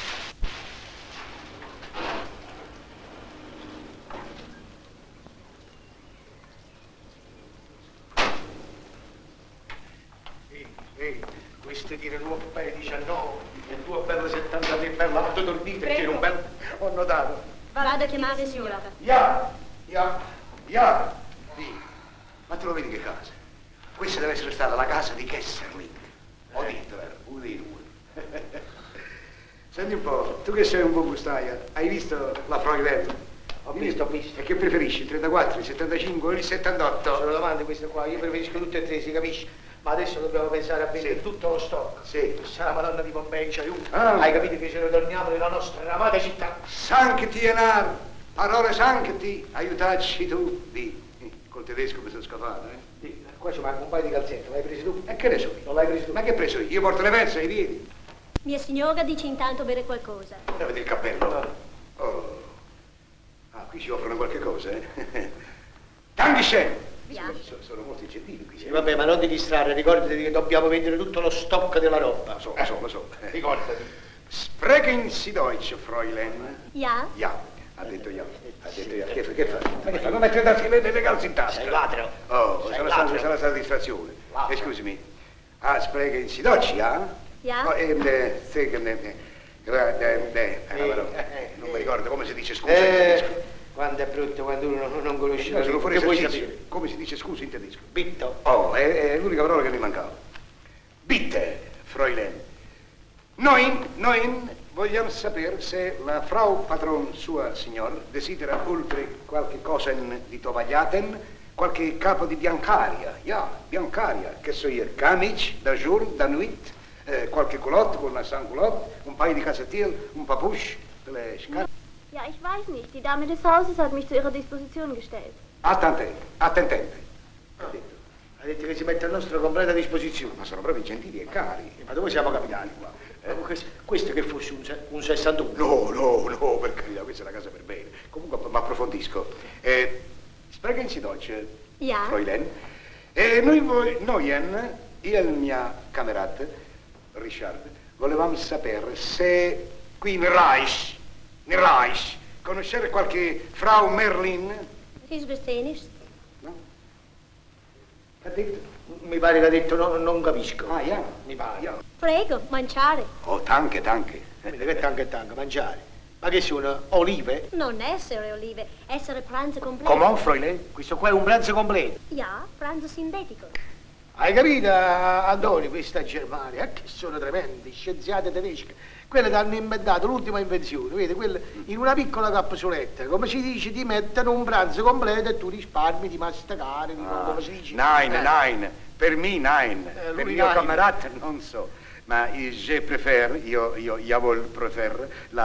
Ehi, ehi, questo dire nuovo per diciannove, e tu bella settantatré, bella, tu dormite, che un bel... Ho notato. Vado a chiamare signora. Ya, ya, ya. Sì. Ma tu lo vedi che casa? Questa deve essere stata la casa di Kesserling. Ho detto, vero? Uno dei due. Senti un po', tu che sei un buon gustaia, hai visto la Fräulein? Ho visto, ho visto. E che preferisci, il trentaquattro, il settantacinque o il settantotto? Sono domande queste qua, io preferisco tutte e tre, si capisce? Ma adesso dobbiamo pensare a vendere Sì. tutto lo stock. Sì. Sa la Madonna di Pompei ci aiuta. Ah. Hai capito che ce ne torniamo nella nostra amata città? Sancti enar, parole sancti, aiutacci tu. Di, col tedesco mi sono scafato, eh? Sì, qua ci manca un paio di calzette, l'hai preso tu? E che ne so io? Non l'hai preso tu? Ma che hai preso io? Io porto le verse ai piedi. Mia signora dice intanto bere qualcosa. Avete il cappello? Oh. Ah, qui ci offrono qualche cosa, eh? Dankeschön! Ja. So- sono molto gentili qui. Sì, vabbè, ma non ti distrarre, ricordati che dobbiamo vendere tutto lo stock della roba. Lo so, lo so, lo so. Eh, ricordati. Sprechen Sie Deutsch, Fräulein. Ja? Ja, ha detto ja. Ha detto ja. Che fa? Che fa? Ma che fa? Non mette da le, le calze in tasca. Sei ladro. Oh, Sei sarà ladro. stata, sarà stata distrazione. Ladro. Eh, scusami. Ah, sprechen Sie Deutsch, ja? Ja? Oh, ehm, eh, sì, che ne- eh, gra- eh, eh, Sì, eh, però, eh, non eh. mi ricordo come si dice scusa in tedesco. Eh, quando è brutto, quando uno non, non conosce No, sono fuori che vuoi esercizio. sapere? Come si dice scusa in tedesco? Bitto. Oh, è, è l'unica parola che mi mancava. Bitte, Fräulein. Noi, noi vogliamo sapere se la Frau Patron, sua signor, desidera oltre qualche cosa di tovagliaten, qualche capo di biancaria. Ja, biancaria, che so io, camice, da jour, da nuit, eh, qualche culotte con una sans culotte, un paio di casatil, un papouche, delle scarpe. Ja, ich weiß nicht. Die Dame des Hauses hat mich zu ihrer Disposition gestellt. Attente, attentente. Ha detto. Ha detto che si mette a nostra completa disposizione. Ma sono proprio gentili e cari. Ma dove siamo capitati qua? Eh, questo, questo che fosse un, se- un sessantuno. No, no, no, per carità, questa è una casa per bene. Comunque, ma approfondisco. Eh, sprechen Sie Deutsch, Ja? Fräulein. Eh, noi, vo- noien, io e il mio camerad, Richard, volevamo sapere se qui in Reich, in Reich, conoscere qualche Frau Merlin? Ich verstehe nicht. Ha detto? Mi pare che ha detto no, non capisco. Ah, ja. Mi pare. Ja. Prego, mangiare. Oh, tanche, tanche. Vedi che tanto e tanto, mangiare. Ma che sono olive? Non essere olive, essere pranzo completo. Come, Fräulein? Questo qua è un pranzo completo. Ja, pranzo sintetico. Hai capito, Antonio, questa Germania, eh, che sono tremendi, scienziati tedeschi. Quelle che hanno inventato l'ultima invenzione, vedi, quelle in una piccola capsuletta, come si dice, ti mettono un pranzo completo e tu risparmi di masticare, di Ah, come si dice. Nein, Eh. nein, per me nein. Eh, per lui mio nein. camerata non so. Ma je préfère, io, io, io vol préfère la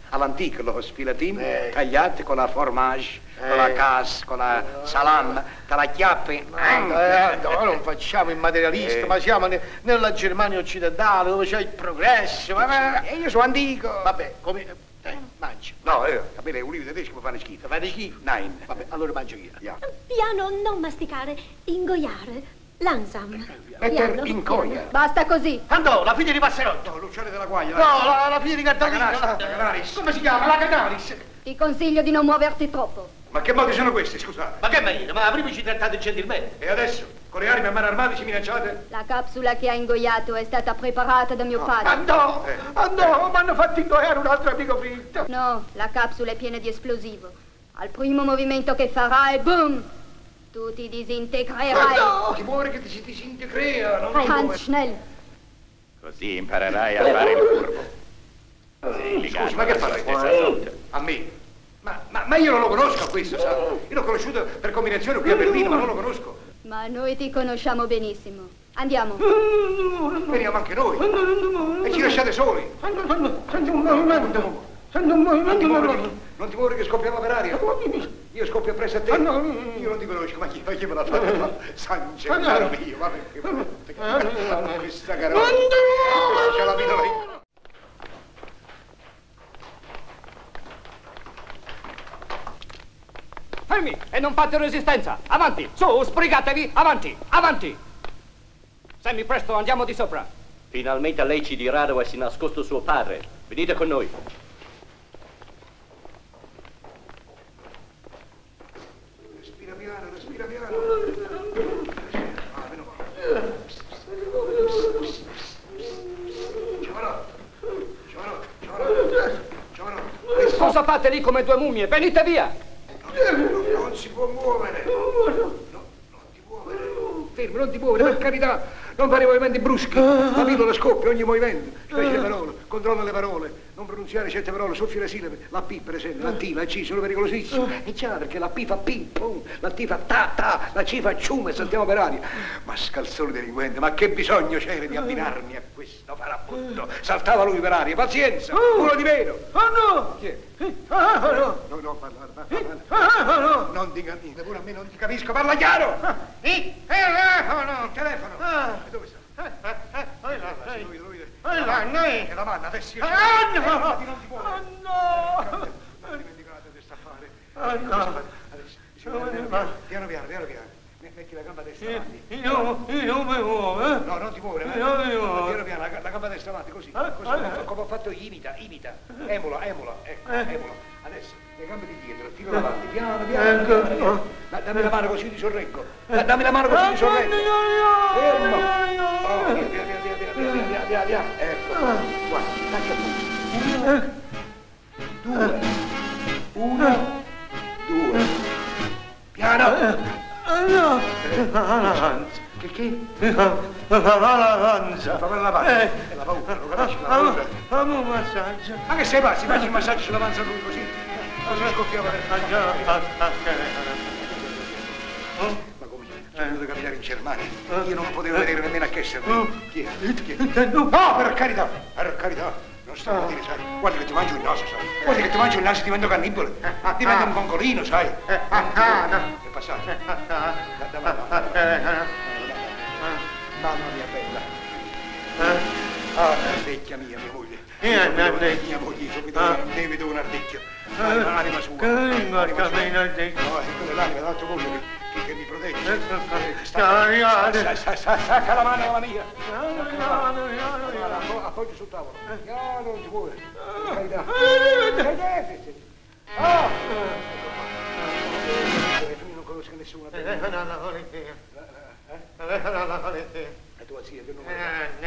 all'antica, lo sfilatino, Eh. tagliati con la formage, con la Eh. cas, con la salame, te la chiappi. Eh, no, non facciamo il materialista, Eh. ma siamo ne- nella Germania occidentale dove c'è il progresso. Ma, ma- E io sono antico. Vabbè, come... Dai, mangia. No, eh, capire, ulivi tedeschi mi fanno schifo. Fate schifo? Nein. Vabbè, allora mangio io. Ja. Piano, non masticare, ingoiare. Langsam. Metter Piano, in piano. coia. Basta così. Andò, la figlia di Passerotto. No, Luciano della Guaglia. No, la, la figlia di Cartagina. La Canaris. Come si chiama? La Canaris. Ti consiglio di non muoverti troppo. Ma che modi sono questi, scusate? Ma che marito? Ma prima ci trattate gentilmente. E adesso? Con le armi a mano armate ci minacciate? La capsula che ha ingoiato è stata preparata da mio padre. Andò, Eh. andò, mi hanno fatto ingoiare un altro amico fritto. No, la capsula è piena di esplosivo. Al primo movimento che farai, boom! Tu ti disintegrerai. No, ti muore che ti si disintegra, non ti Hans, muore. schnell. Così imparerai a fare il furbo. Sì, ligato Scusi, ma che alla sua fai? stessa sorte. A me? Ma, ma, ma io non lo conosco questo, sa? Io l'ho conosciuto per combinazione qui a Berlino, ma non lo conosco. Ma noi ti conosciamo benissimo. Andiamo. Veniamo anche noi. E ci lasciate soli. Sento un movimento. Sento un Non ti muovere, movimento. che- non ti muovere che scoppiamo per aria. Io scoppio appresso a te. Io non ti conosco, ma chi, ma chi me l'ha fatto? San Gennaro mio, vabbè. Che questa carola. Questa c'è la vita là. Fermi e non fate resistenza. Avanti, su, sbrigatevi, avanti, avanti. Sammy, presto, andiamo di sopra. Finalmente lei ci dirà dove si è nascosto suo padre. Venite con noi. Respira piano, respira piano. Ah, meno male. Giovanotto, giovanotto, giovanotto, giovanotto. Cosa fate lì come due mummie? Venite via. Non si può muovere. No, non ti muovere. Fermo, non ti muovere, per carità. Non fare movimenti bruschi. La pillola scoppia ogni movimento. Specie le parole, controlla le parole. Non pronunziare certe parole, soffia le sillabe. La P, per esempio, la T, la C sono pericolosissime. E già, perché la P fa ping pong, la T fa ta ta, la C fa ciume e saltiamo per aria. Ma scalzone delinquente, ma che bisogno c'era di abbinarmi a questo farabutto? Saltava lui per aria, pazienza, uno di meno. Ah no! Chi è? Ah no! No, no, parla, parla, parla. Ah no! Non ti capisco, pure a me non ti capisco, parla chiaro! Il telefono! Il telefono! Ah. E dove sta? Eh, eh, eh, là, Sì, eh. lui, lui, lui. Eh, là, noi. E la manna, adesso io... Ah no! Fermati, non ti muovere. Ah no! Non dimenticate di sta fare. Ah no! Adesso, piano piano, piano piano, piano piano. Metti la gamba destra avanti. Io, io mi muovo, eh? No, non ti muovere, eh? Io mi muovo. Piano piano, la, la gamba destra avanti, così. Ah, Così, ah, come, eh. come ho fatto io, imita, imita. Emula, emula, ecco, Eh. emula. Adesso, le gambe di dietro, tiro davanti, piano piano. Ecco. piano, piano. Da- dammi la mano così ti sorreggo. Da- dammi la mano così ti sorreggo. Fermo. Oh, via, via, via, via, via, via, via, via, via. Ecco, guarda, tacca tu. Due. Uno. Due. Piano. No! Che che? La panza! Fa per la pancia. È la paura, lo capisci? La paura. Fammi un massaggio. Ma che sei pazzi? Facci il massaggio sulla panza a lui così. Così scoppiamo per Ma come? Sono venuto a capitare in Germania. Io non potevo vedere nemmeno a che serviva. Chi è? Chi è? No, per carità! Per carità! Non sto a dire, sai? Guarda che ti mangio il naso, sai? Guarda che ti mangio il naso e divento cannibale. Divento un concolino, sai? È passato. Dammi la mano. Mamma mia bella. Ah, vecchia mia, mia moglie. Mia moglie, subito devi vedere un ardecchio. L'anima sua. Cammino, cammino al No, è quella l'anima dell'altro mondo che, che, che mi protegge. Stacca, stacca la mano alla mia. Appoggi sul tavolo. No, non ti muovere. Carità. Ah! Tu non conosci nessuno. E tua zia che numero?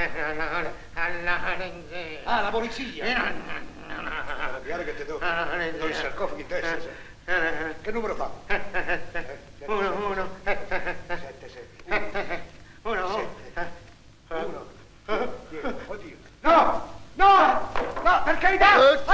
Ah, la polizia! Guarda che ti do, ti do il sarcofago in testa. sai. Che numero fa? Uno, uno. Sette, sette. Uno. Uno. Oddio. No! No! No, per carità!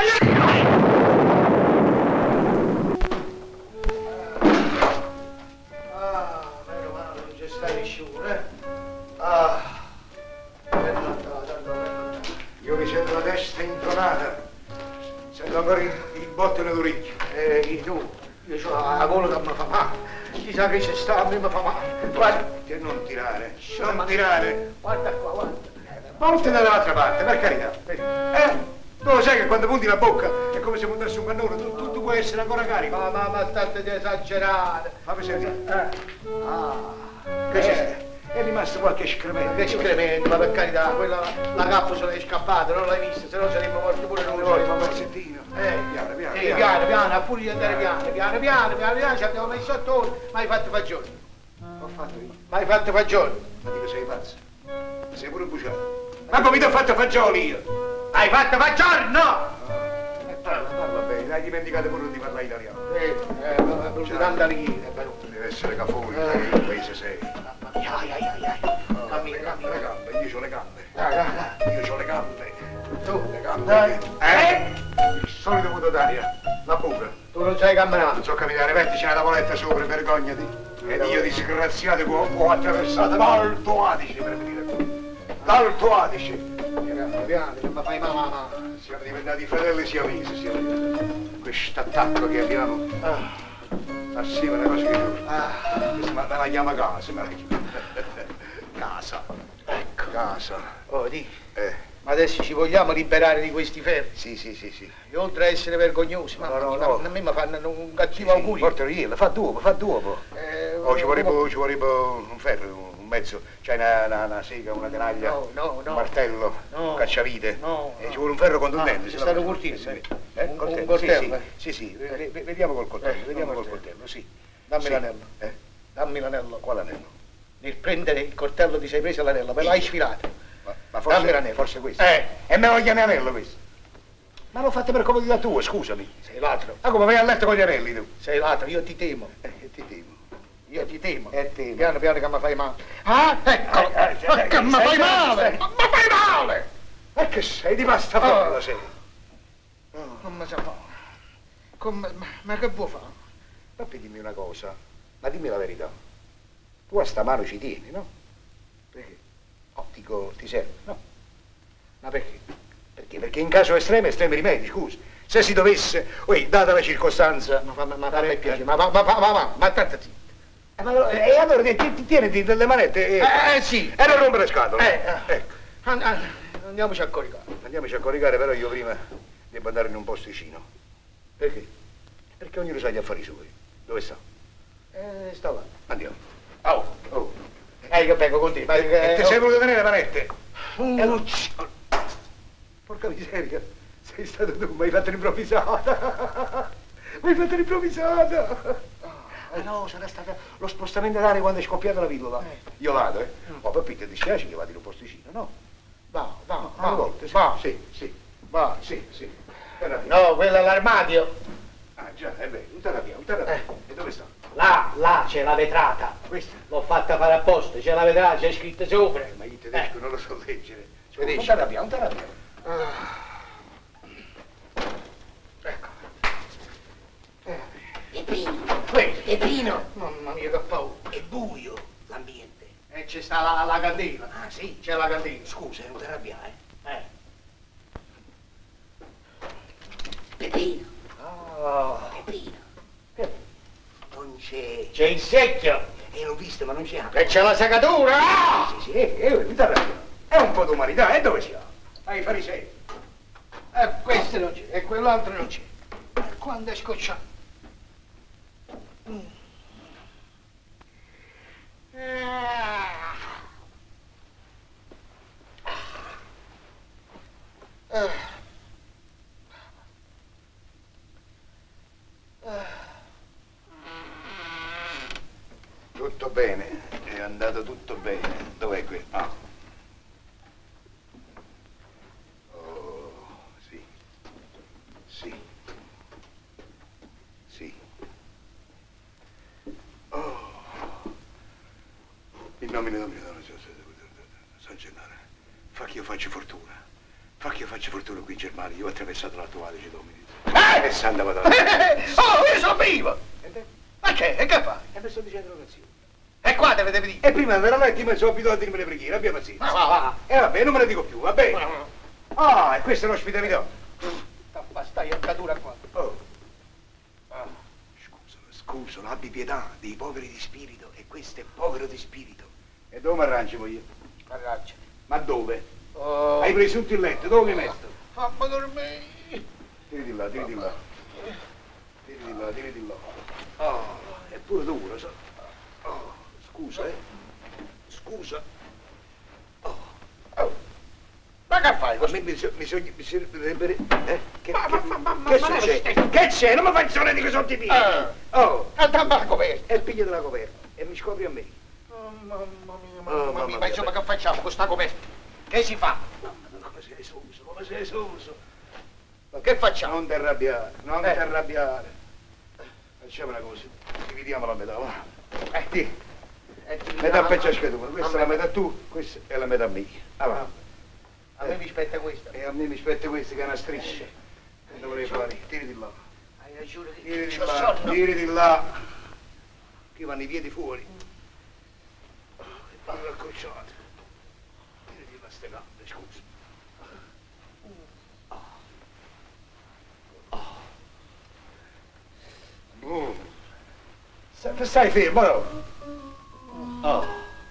Ah, meno male, non ci stai nessuno, eh? Ah, ben lontano, ben lontano. Io mi sento la testa intronata. Sento ancora il, il botto nell'orecchio. Eh, tu, io ho la gola che mi fa male. Chissà che ci sta, a me mi fa male. Guarda. Che non tirare, non tirare. Guarda qua, guarda. Ma non stai dall'altra parte, per carità. Eh? Tu lo sai che quando punti la bocca è come se puntassi un cannone, tu, tu, tu puoi essere ancora carico. Ma, ma, ma state di esagerare. Fammi sentire. Eh. Ah. Che c'è? È rimasto qualche escremento. Che escremento, ma per carità, quella, la cappa se l'hai scappata, non l'hai vista, se no saremmo morti pure noi. Vuoi un pezzettino? Eh, piano, piano, eh, piano, piano, a furia di andare piano, piano, piano, piano, piano, ci abbiamo messo sotto, ma hai fatto fagioli. Ho fatto io. Ma hai fatto fagioli. Ma dico sei pazzo. Sei pure bruciato. Ma come ti ho fatto fagioli io? Hai fatto fagioli, no! Eh, parla, parla bene, hai dimenticato pure di parlare italiano. Eh, eh, ma bruci tanta lira, però. Deve essere cafoni, eh. Che paese sei. Ai, ai, ai, ai. Cammina, cammina. Le gambe, io ho le gambe. Dai, dai, dai. Io ho le gambe. Tu, le gambe. Dai. Eh? Il solito muto d'aria. La buca. Tu non sai camminare. Non so camminare, mettici una tavoletta sopra, vergognati. Ed io disgraziato che ho, ho attraversato l'Alto Adige per venire qui. L'Alto Adige. Piano, piano, che mi fai mamma. Siamo diventati fratelli siamesi, siamo. Questo attacco che abbiamo. Ah. Ah sì, ma è una cosa che giuro. Ah. Ma me la chiama casa, me la chiama. Casa. Ecco. Casa. Oh, di. Eh. Ma adesso ci vogliamo liberare di questi ferri? Sì, sì, sì, sì. E oltre a essere vergognosi, ma no, no, no, no. a me mi fanno un cattivo Sì, augurio. Portalo io, fa dopo, fa dopo. Eh, oh, ci vorrebbe, come... ci vorrebbe un ferro, un mezzo. C'hai una, una, una sega, una tenaglia, no, no, no. un martello, no. un cacciavite. No, e ci vuole un ferro contundente. Ah, c'è stato coltello? Sì, eh? Un, coltello. un coltello? Sì, sì, sì, sì. Eh. Vediamo col coltello, eh, vediamo col coltello, sì. Dammi sì. l'anello. Eh? Dammi l'anello. Quale anello? Nel prendere il coltello ti sei preso l'anello, me l'hai sfilato. Ma, ma forse, dammi l'anello. Forse questo? Eh. E me lo chiami anello questo? Ma l'ho fatto per comodità tua, scusami. Sei ladro. Ma come vai a letto con gli anelli tu? Sei ladro, io ti temo. Eh, ti temo. Io ti temo. E temo. Piano piano che mi fai male. Ah, ecco! Eh, eh, eh, che mi fai male! Ma mi fai male! Ma che sei di pasta frolla, oh. sei? Oh. Non mi sa fare. Come, ma, ma che vuoi fare? Papi, dimmi una cosa, ma dimmi la verità. Tu a sta mano ci tieni, no? Perché? Oh, dico, ti serve, no? Ma perché? Perché? Perché in caso estremo, estremi rimedi, scusi. Se si dovesse, oi, data la circostanza... Ma, ma, ma, ma fammi piacere, ma, ma, ma, ma, ma, ma, ma, ma, Eh, ma e allora ti, ti tieniti delle manette e... Eh, eh sì. E non rompere le scatole. Eh, ecco. Andiamoci a coricare. Andiamoci a coricare, però io prima devo andare in un posticino. Perché? Perché ognuno sa gli affari suoi. Dove sta? Eh, sta là. Andiamo. Oh, oh. Eh, che vengo con te. Ma, eh, e ti oh. sei voluto tenere le manette? Mm. E non... Porca miseria. Sei stato tu, mi hai fatto l'improvvisata. Mi hai fatto l'improvvisata. Eh no, sarà stato lo spostamento d'aria quando è scoppiata la pillola. Eh. Io vado, eh. Oh, papà, ti dispiace che vado in un posticino, no? Va, va, no, va. Una volta, sì. Va. Sì, sì. Va. Sì, sì. No, quello è l'armadio. Ah, già, è vero. Un terapia, un terapia. Eh. E dove sta? Là, là, c'è la vetrata. Questa? L'ho fatta fare apposta, c'è la vetrata, c'è scritto sopra. Eh, ma io tedesco eh. non lo so leggere. Cioè, un terapia, un terapia. Ah. Ecco. Eh. Peppino. Peppino. Mamma mia, che paura. È buio l'ambiente. E eh, c'è sta la, la candela. Ah, sì? C'è la candela. Scusa, non ti arrabbiare. Eh. Peppino. Oh. Peppino. Non c'è... C'è il secchio. E l'ho visto, ma non c'è altro. E c'è la sagatura. Sì, sì, eh, eh, non ti arrabbia. È un po' d'umanità, e dove siamo? Ai farisei. E eh, questo non c'è, e quell'altro non c'è. E quando è scocciato. Mm. Ah. Ah. Ah. Tutto bene, è andato tutto bene. Dov'è qui? Ah. Oh, sì. Sì. Sì. Oh. In nomine Domini San Gennaro, fa che io faccio fortuna. Fa che io faccio fortuna qui in Germania. Io ho attraversato l'Alto Adige, Domini. Eh! E Santa Madonna. Oh, io sono vivo! Ma che? E che fai? E mi sto dicendo l'orazione. E qua deve venire. E prima andare a letto mi sono abituato a dirmi le preghiere, abbia pazienza. Ma va, va. E vabbè, non me ne dico più, va bene? Ah, e questo è l'ospite mi do. Stai Stai accatura qua. Oh. Ah. Scusa, scusa, abbi pietà dei poveri di spirito e questo è povero di spirito. E dove mi arrangio io? Arrangia. Ma dove? Oh. Hai preso tutto il letto, dove mi hai messo? Fammi dormire. Tiri di là, tiri di là. Tiri di là, tiri di là. Oh, è pure duro, so. Oh, scusa, eh. Scusa. Oh. Oh. Ma che fai? A me bisogna... bisogna... bisognerebbe... Eh? Che, ma, che, ma, ma, che ma, succede? ma, Che c'è? Non mi fai il sole di che sotto i piedi. Eh. Oh. Andammo alla coperta. E il piglio della coperta. E mi scopri a me. Oh, mamma mia, Oh, mamma mamma mia. Ma mia. insomma che facciamo con sta coperta? Che si fa? Come sei esuso, come sei esuso. Ma che facciamo? Non ti arrabbiare, non Eh. ti arrabbiare. Facciamo una cosa, dividiamo la metà, va? Eh, Sì. Eh, ti Metà diamo- per ciascuno, questa è la a me- metà tu, questa è la metà mia. Ah, va. A me mi spetta questa. E a me mi spetta questa che è una striscia. Che dovrei fare? Tiri di là. Hai ragione che Tiri di c'ho là, sonno. tiri di là. Qui vanno i piedi fuori. Oh, che palle accorciate. Tiri di là ste gambe, scusa. Oh. Stai, stai fermo, no? Oh.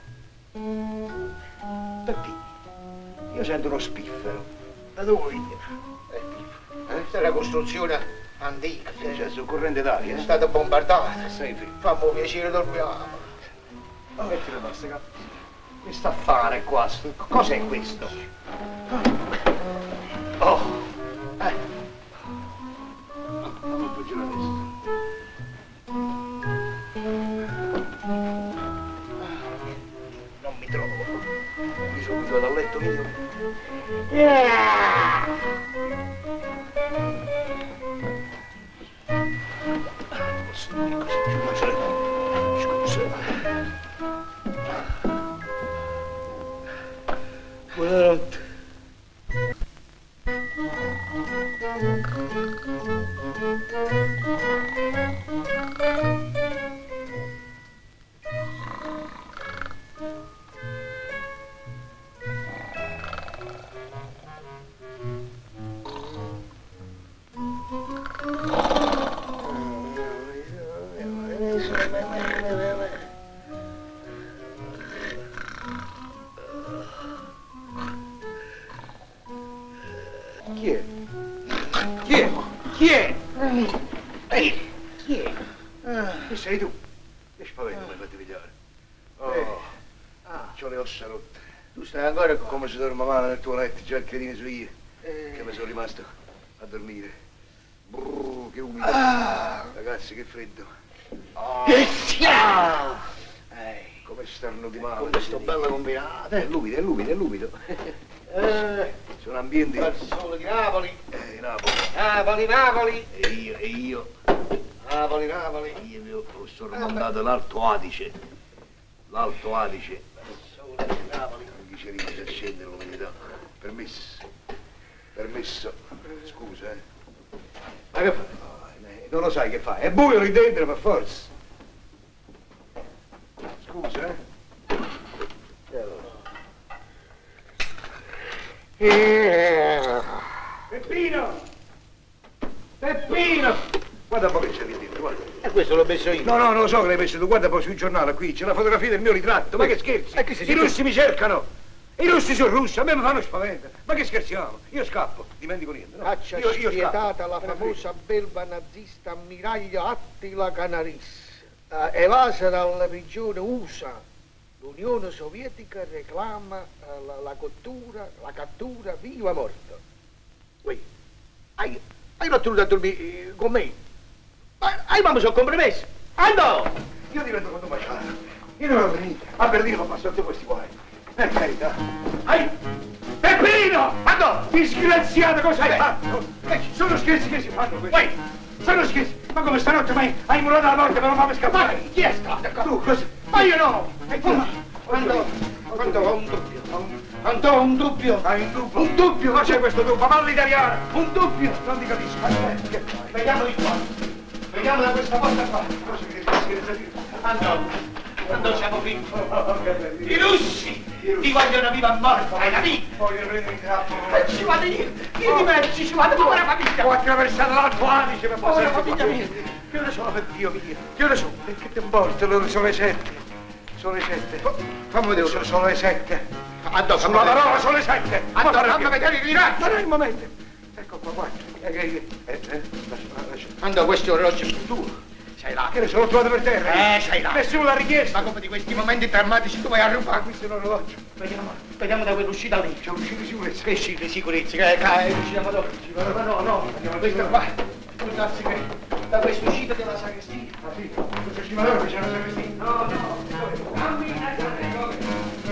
Perché? Io sento uno spiffero. Da dove viene? Eh? Questa è una costruzione antica. Sì, c'è su corrente d'aria, È eh? stata bombardata. Stai fermo. Fammi piacere, dormiamo. Oh, mettilo basta, capo. Che sta a fare qua? sto- Cos'è questo? Oh. Eh. Fammi appoggiare la testa. Non mi trovo. Mi sono buttato dal letto mio. Posso dire così più facile? Scusa. Buonanotte. Chi è? Chi è? Chi è? Ehi, chi è? Chi sei tu? Che spavento mi fate vegliare? Oh, c'ho le ossa rotte. Tu stai ancora qua? Come se dormo male nel tuo letto, già il cretino su io, che mi sono rimasto a dormire. Brrr, che umido. Ragazzi, che freddo. Oh. Ah. Come stanno di male. Con questo bello combinato. È lumido, è lumido, è lumido. Eh, Sono ambienti... al sole di Napoli. Eh, Napoli. Napoli, Napoli. E io, e io... Napoli, Napoli. Io mi ho sono mandato l'Alto Adige. L'Alto Adige. Sole di Napoli. Il ghicerino si accende l'umidità. Permesso. Permesso. Scusa, eh. Ma che fai? Non lo sai che fai. È buio lì dentro, per forza. Scusa, eh. E allora? Peppino! Peppino! Guarda un po' che c'è lì dentro, guarda. E questo l'ho messo io. No, no, non lo so che l'hai messo tu, guarda poi sul giornale qui, c'è la fotografia del mio ritratto, ma che scherzi? E chi si I russi mi cercano! I russi sono russi, a me mi fanno spavento. Ma che scherziamo? Io scappo, dimentico niente, no? Caccia Io, io spietata la scappo. famosa belva nazista ammiraglio Attila Canaris, eh, evasa dalla prigione U S A. L'Unione Sovietica reclama eh, la, la cattura, la cattura viva morta. Ui, hai, hai non tenuto a dormire eh, con me? Ma hai mamma sono compromesso? Ando! Io divento quanto baciare. Io non ho venito a Berlino per passare questi guai. Per carità. Ai! Peppino! Ando! Disgraziato, cosa hai fatto? Eh, sono scherzi che si fanno questi. Vai! Sono scherzi! Ma come stanotte mai hai murato la morte per non farmi scappare? Ma chi è stato? Tu, cosa? Ma io no! E tu? Quando, quando ho un dubbio, quando ho un dubbio, Hai un dubbio? un dubbio, Ma c'è questo dubbio? Ma all'italiano! un dubbio. Non ti capisco. Aspetta, che fai? Vediamo di qua, vediamo da questa porta qua. Cosa che scherzi a dire? Quando, quando siamo qui, i russi Ti vogliono viva morto, hai capito? Voglio prendere in capo. E ci vado io, io di mezzo, ci vado, povera famiglia. Ho attraversato l'Alto Adige per Povera passare. famiglia mia. Che ore sono, per Dio mio? Che ore sono? E che ti importa? Loro sono le sette. Sono le sette. Fammi vedere. Sono, sono le sette. Addosso, Sulla parola sono le sette. Addosso, fammi vedere il rirazzo. Non è il momento. Ecco qua, guarda. Eh, eh, eh, eh, lascia, lascia. Andò, questo orologio tu. Sei là. Che ne sono trovato per terra? Eh, sei là. Nessuno l'ha richiesto. Ma come di questi momenti drammatici tu vai a rubare? Questo è un orologio. Vediamo, vediamo da quell'uscita lì. C'è un'uscita di sicurezza. Che sì, di sicurezza, che è uscita da Ma no, no, andiamo questa qua. Può darsi che da questa uscita della sagrestia. Ah sì, questo scimalatore c'è una sagrestia. No, no, cammina, cammina.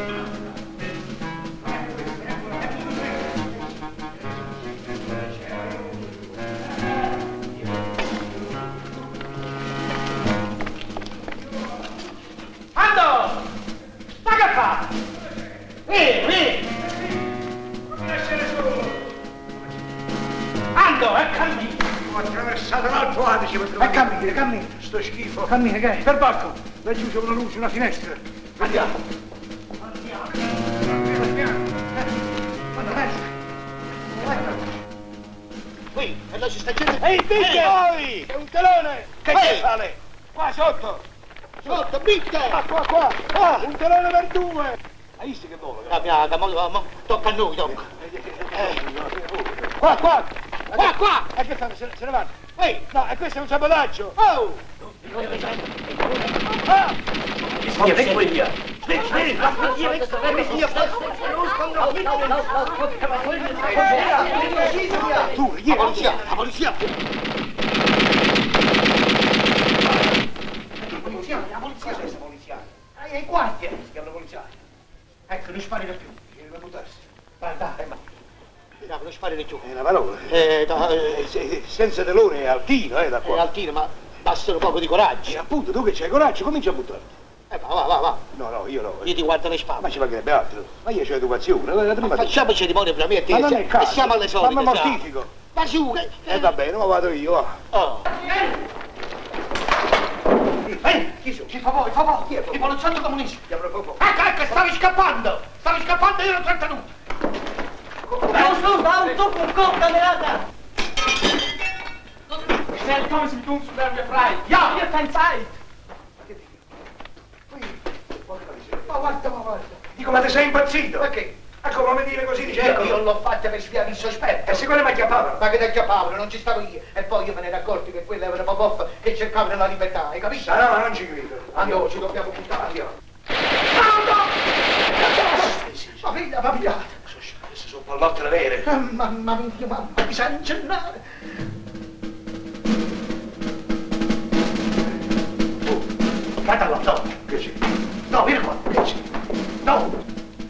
Ando! Ma che fa? Vieni, vieni! Non essere solo! Ando, e cammina! Ho attraversato l'Alto Adige per trovare. E cammina, cammina! Sto schifo. Cammina, che è? Per balcone. Laggiù c'è una luce, una finestra. Andiamo! Andiamo! Quando pensi? Qui, e là ci sta gente. Ehi, picchia! Poi! È un telone! Che Ehi! che sale? Qua sotto! Sotto, bitte! Ah, qua, qua! Ah, un telone per due! Hai visto che volo? La piaga, mo, mo, tocca a noi, tocca. Qua, qua! Qua, qua! E che fanno? Se, se ne vanno? Ehi! No, e questo è un sabotaggio! Oh! Ah! Via, vieni qui via. Tu, la polizia, la polizia! La polizia, questa polizia! Hai i guardie! Si chiama polizia! Ecco, non sparire più! Vieni a buttarsi! Vai, dai, ma... Bravo, non sparire più! È una parola! Eh, da, Eh, se- senza telone è altino, eh, da eh, qua! altino, ma basta un poco di coraggio! E appunto, tu che c'hai coraggio, comincia a buttarti! Eh, va, va, va, va! No, no, io no! Io ti guardo le spalle! Ma ci mancherebbe altro! Ma io c'ho educazione! la prima- Facciamo cerimonia per la mia Ma non è e caso! siamo alle solite! Ma mi già. mortifico! Ma su, che... E eh, va bene, ma vado io, va! Oh! Ehi, chi sono? Chi fa voi, fa voi! Chi è? Il poliziotto comunista! Ti apro poco! Ecco, ecco, stavi scappando! Stavi scappando e io l'ho trattenuto! Ausflug, Ausflug, komm, camerata! Schnell, kommen Sie mit uns, so werden wir frei! Ja, hier kein Zeit! Ma guarda, ma guarda! Dico, ma te sei impazzito? Perché? Ecco, come dire così, dice... Ecco, io l'ho fatta per sviare il sospetto! E se quelle mi acchiappavano? Ma che ti acchiappavano, non ci stavo io! E poi io me ne ero accorto che quella era Popov che cercavano la libertà, hai capito? Ah, no, non ci credo! Andiamo, ci dobbiamo buttare! Andiamo! Ma figlia, ma figliata! Queste sono pallotte vere! Ah, mamma mia, mamma, mi sa ingennare! Tu, guarda là, no! Che c'è? No, vieni qua! Che c'è? No!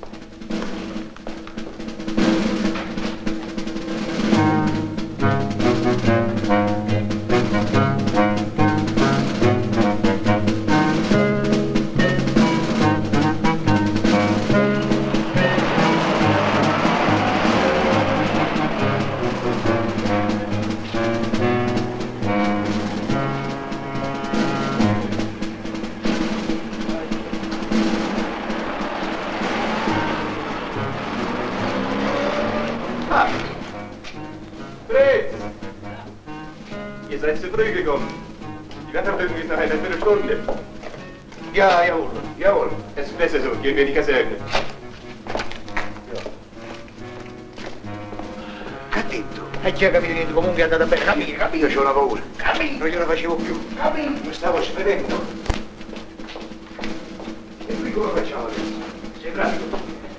Fred! Ihr seid zu früh gekommen. Die Wetterbögen ist nach einer Viertelstunde. Ja, jawohl, jawohl. Es ist besser so. Gehen wir in die Kaserne. Che ha detto? E chi ha capito niente, comunque è andata bene, cammina, cammina! Io c'ho una paura! Cammina! Non gliela facevo più! Cammina! Mi stavo spedendo! E qui come facciamo adesso? Sei pratico?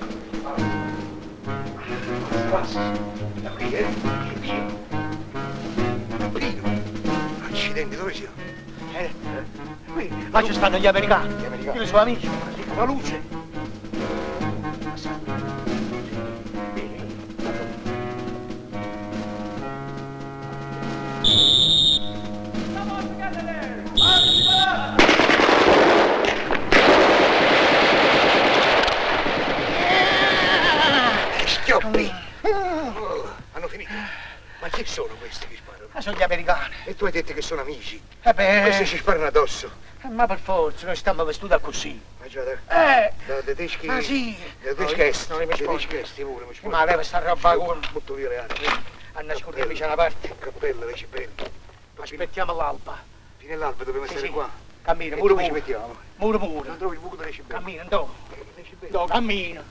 Passa! Da qui, eh? Che qui? Primo! Accidenti, dove siamo? Eh? Qui, là ci stanno gli americani! Gli americani? Io sono amici! La luce! Schioppi! Oh, hanno finito. Ma chi sono questi che sparano? Ma sono gli americani. E tu hai detto che sono amici? Eh beh... Questi ci sparano addosso. Eh, ma per forza, noi stiamo vestiti così. Ma già da... Eh! Da tedeschi... Ma sì! Da tedeschi... Non mi spoglio. Tedeschi pure, mi spoglio. Ma leva sta roba con... Butto via le armi. A nascondermi c'è una parte. Cappella, le cipelle. Aspettiamo l'alba. Fino all'alba dobbiamo Sì, stare sì. qua. Cammina, E muro dove ci muro. mettiamo? Muro muro. Non trovi il buco delle cipelle? Cammina, dove? Le cipelle. Dove? Cammina.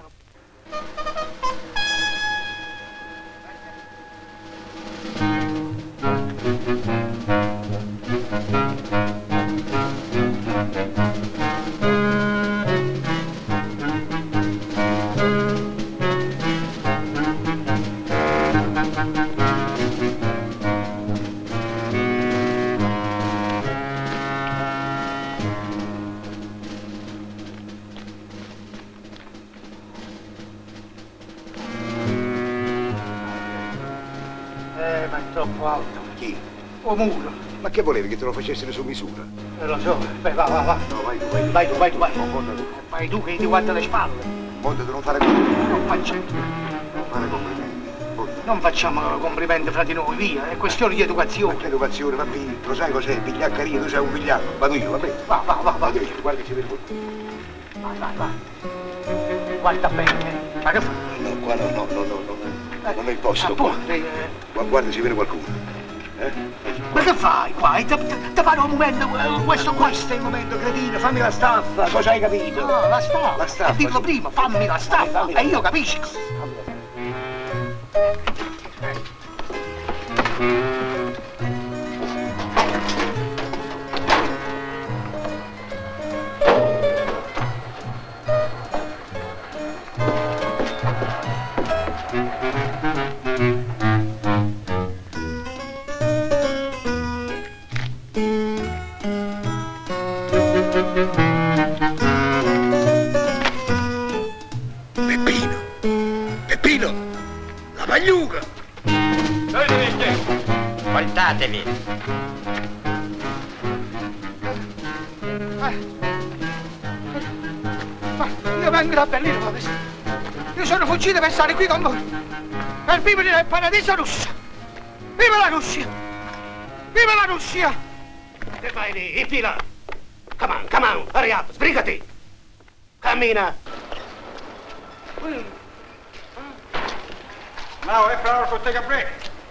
Eh, ma è troppo alto. Chi? O muro. Ma che volevi, che te lo facessero su misura? Eh, lo so. Beh, va, va, va. No, vai tu, vai tu. Vai tu, vai tu, vai. Non monta tu. Vai tu che ti guarda le spalle. Monta tu, non fare complimenti. Non faccio... Non fare complimenti. Monta. Non facciamo complimenti fra di noi, via. È questione di educazione. Ma che educazione, va bene. Lo sai cos'è? Vigliaccaria, tu sei un vigliacco. Vado io, va bene? Va, va, va, va. Vado io, guarda che ci vedo. Vai, vai, vai. Guarda bene. Ma che fai? No, qua no, no, no, no, no. Non è il posto qua. Appunto, eh, Qua, guarda, ci vede qualcuno. Eh? Ma che fai qua? Ti, ti, ti pare un momento, eh, questo qua? Questo è il momento, cretino, fammi la staffa, cosa hai capito? No, la staffa. La staffa, E dillo sì. prima, fammi la staffa. Fammi la E io staffa. capisco. Peppino! Peppino! La pagliuca! Voltatevi. Ma io vengo da Berlino, ma io sono fuggito per stare qui con voi. Per vivere nel paradiso russo. Viva la Russia! Viva la Russia! Che fai lì? Infila! Come on, come on, hurry up, sbrigati! Cammina! Now, half hour for take a break.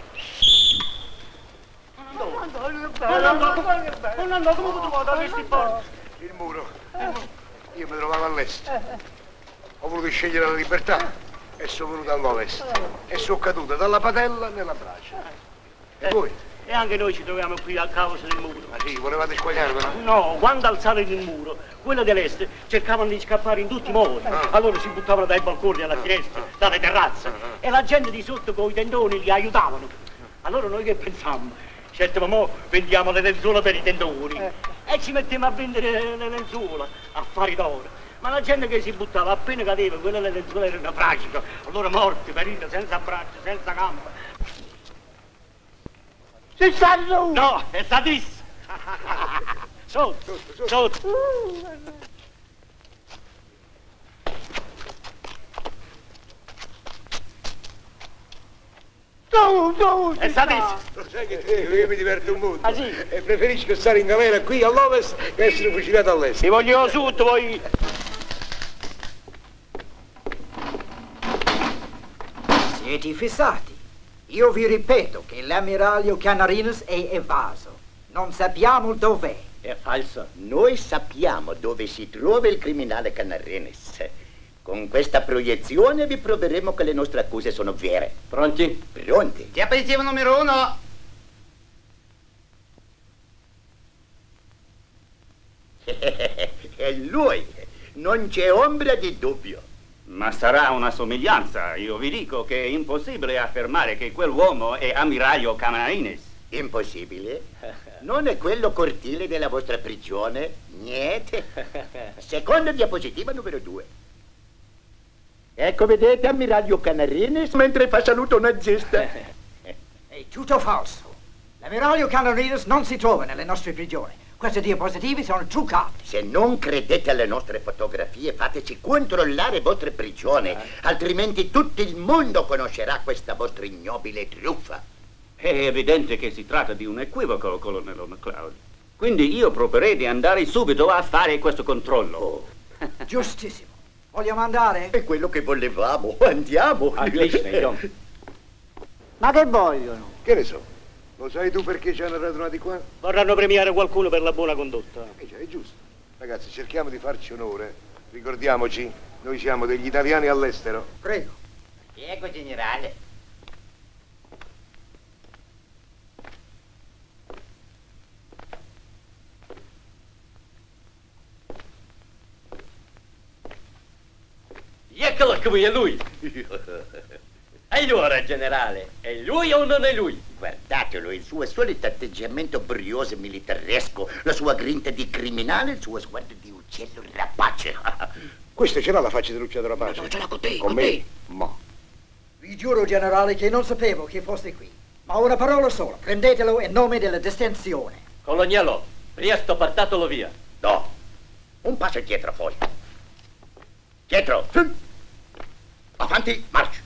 Il muro. Io mi trovavo all'est. Ho voluto scegliere la libertà e sono venuto all'ovest. E sono caduto dalla padella nella braccia. E voi? E anche noi ci troviamo qui a causa del muro. Ma sì, volevate squagliarvela? No, quando alzarono il muro, quelli dell'est cercavano di scappare in tutti i modi. Ah. Allora si buttavano dai balconi alla finestra, dalle terrazze, e la gente di sotto con i tendoni li aiutavano. Allora noi che pensammo? Certo, ma mo vendiamo le lenzuola per i tendoni e ci mettiamo a vendere le lenzuola, affari d'oro. Ma la gente che si buttava appena cadeva, quelle le lenzuola erano fragili, allora morti, feriti, senza braccia, senza gambe. Si sta su! No, è statissimo! Sotto, sotto! Su, su! È statissimo! Lo sai che te, io mi diverto un mondo. Ah, sì? E preferisco stare in camera qui all'ovest che essere fucilato all'est. Ti voglio sotto, voi! Siete fissati. Io vi ripeto che l'ammiraglio Canarinas è evaso. Non sappiamo dov'è. È falso. Noi sappiamo dove si trova il criminale Canarinas. Con questa proiezione vi proveremo che le nostre accuse sono vere. Pronti? Pronti? Diapositivo numero uno. È lui. Non c'è ombra di dubbio. Ma sarà una somiglianza. Io vi dico che è impossibile affermare che quell'uomo è ammiraglio Canarinas. Impossibile? Non è quello cortile della vostra prigione? Niente. Seconda diapositiva numero due. Ecco, vedete, ammiraglio Canarinas mentre fa saluto nazista. È tutto falso. L'ammiraglio Canarinas non si trova nelle nostre prigioni. Questi diapositivi sono truccati. Se non credete alle nostre fotografie, fateci controllare vostra prigione, eh. altrimenti tutto il mondo conoscerà questa vostra ignobile truffa. È evidente che si tratta di un equivoco, colonnello MacLeod. Quindi io proporrei di andare subito a fare questo controllo. Oh. Giustissimo. Vogliamo andare? È quello che volevamo. Andiamo. Ma che vogliono? Che ne so? Lo sai tu perché ci hanno radunati qua? Vorranno premiare qualcuno per la buona condotta. Eh già, è giusto. Ragazzi, cerchiamo di farci onore. Ricordiamoci, noi siamo degli italiani all'estero. Prego. Prego, generale. Eccolo qui, è lui! Allora, generale, è lui o non è lui? Guardatelo, il suo solito atteggiamento brioso e militaresco, la sua grinta di criminale, il suo sguardo di uccello rapace. Questo ce l'ha la faccia dell'uccello rapace? No, ce l'ha con te, con con me? te. Ma. Vi giuro, generale, che non sapevo che foste qui. Ma una parola sola, prendetelo in nome della distinzione. Colonnello, presto portatelo via. No, un passo dietro poi. Dietro. Avanti, marcia.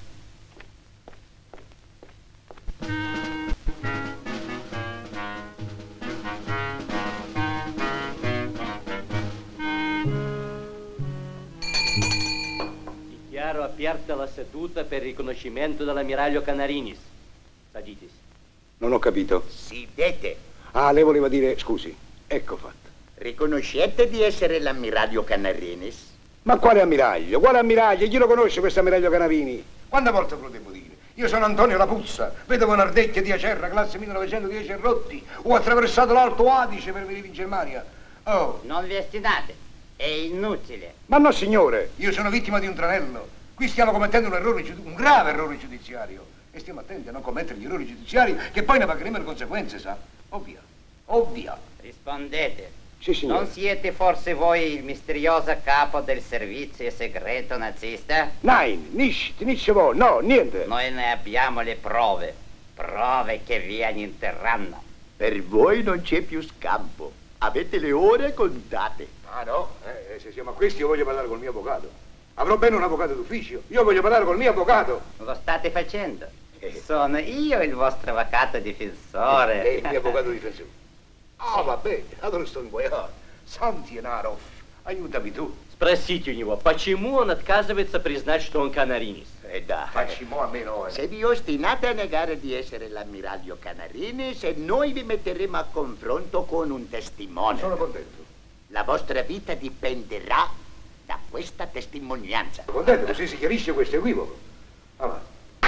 Dichiaro aperta la seduta per riconoscimento dell'ammiraglio Canarinis. Saditis. Non ho capito. Sedete. Ah, lei voleva dire, scusi, ecco fatto. Riconoscete di essere l'ammiraglio Canarinis? Ma quale ammiraglio? Quale ammiraglio? Chi lo conosce questo ammiraglio Canarini? Quante volte ve lo devo dire? Io sono Antonio Lapuzza, vedovo Nardecchia di Acerra, classe millenovecentodieci Rotti. Ho attraversato l'Alto Adige per venire in Germania. Oh. Non vi ostinate, è inutile. Ma no, signore, io sono vittima di un tranello. Qui stiamo commettendo un errore, un grave errore giudiziario. E stiamo attenti a non commettere gli errori giudiziari, che poi ne pagheremo le conseguenze, sa? Ovvia, ovvia. Rispondete. Sì, signore. Non siete forse voi il misterioso capo del servizio segreto nazista? Nein, nicht, nicht voi, no, niente. Noi ne abbiamo le prove, prove che vi annienteranno. Per voi non c'è più scampo, avete le ore contate. Ah no, eh, se siamo a questi io voglio parlare col mio avvocato. Avrò bene un avvocato d'ufficio, io voglio parlare col mio avvocato. Lo state facendo? Sono io il vostro avvocato difensore. E il mio avvocato difensore. Ah, va bene, allora sto inguaiato. Санти Наров, aiutami tu. Спросите у него, почему он отказывается признать, что он Канаринис? Eh da. Facciamo a meno, eh. Se vi ostinate a negare di essere l'ammiraglio Canarinis, noi vi metteremo a confronto con un testimone. Sono contento. La vostra vita dipenderà da questa testimonianza. Sono contento, così si chiarisce questo equivoco. Avanti.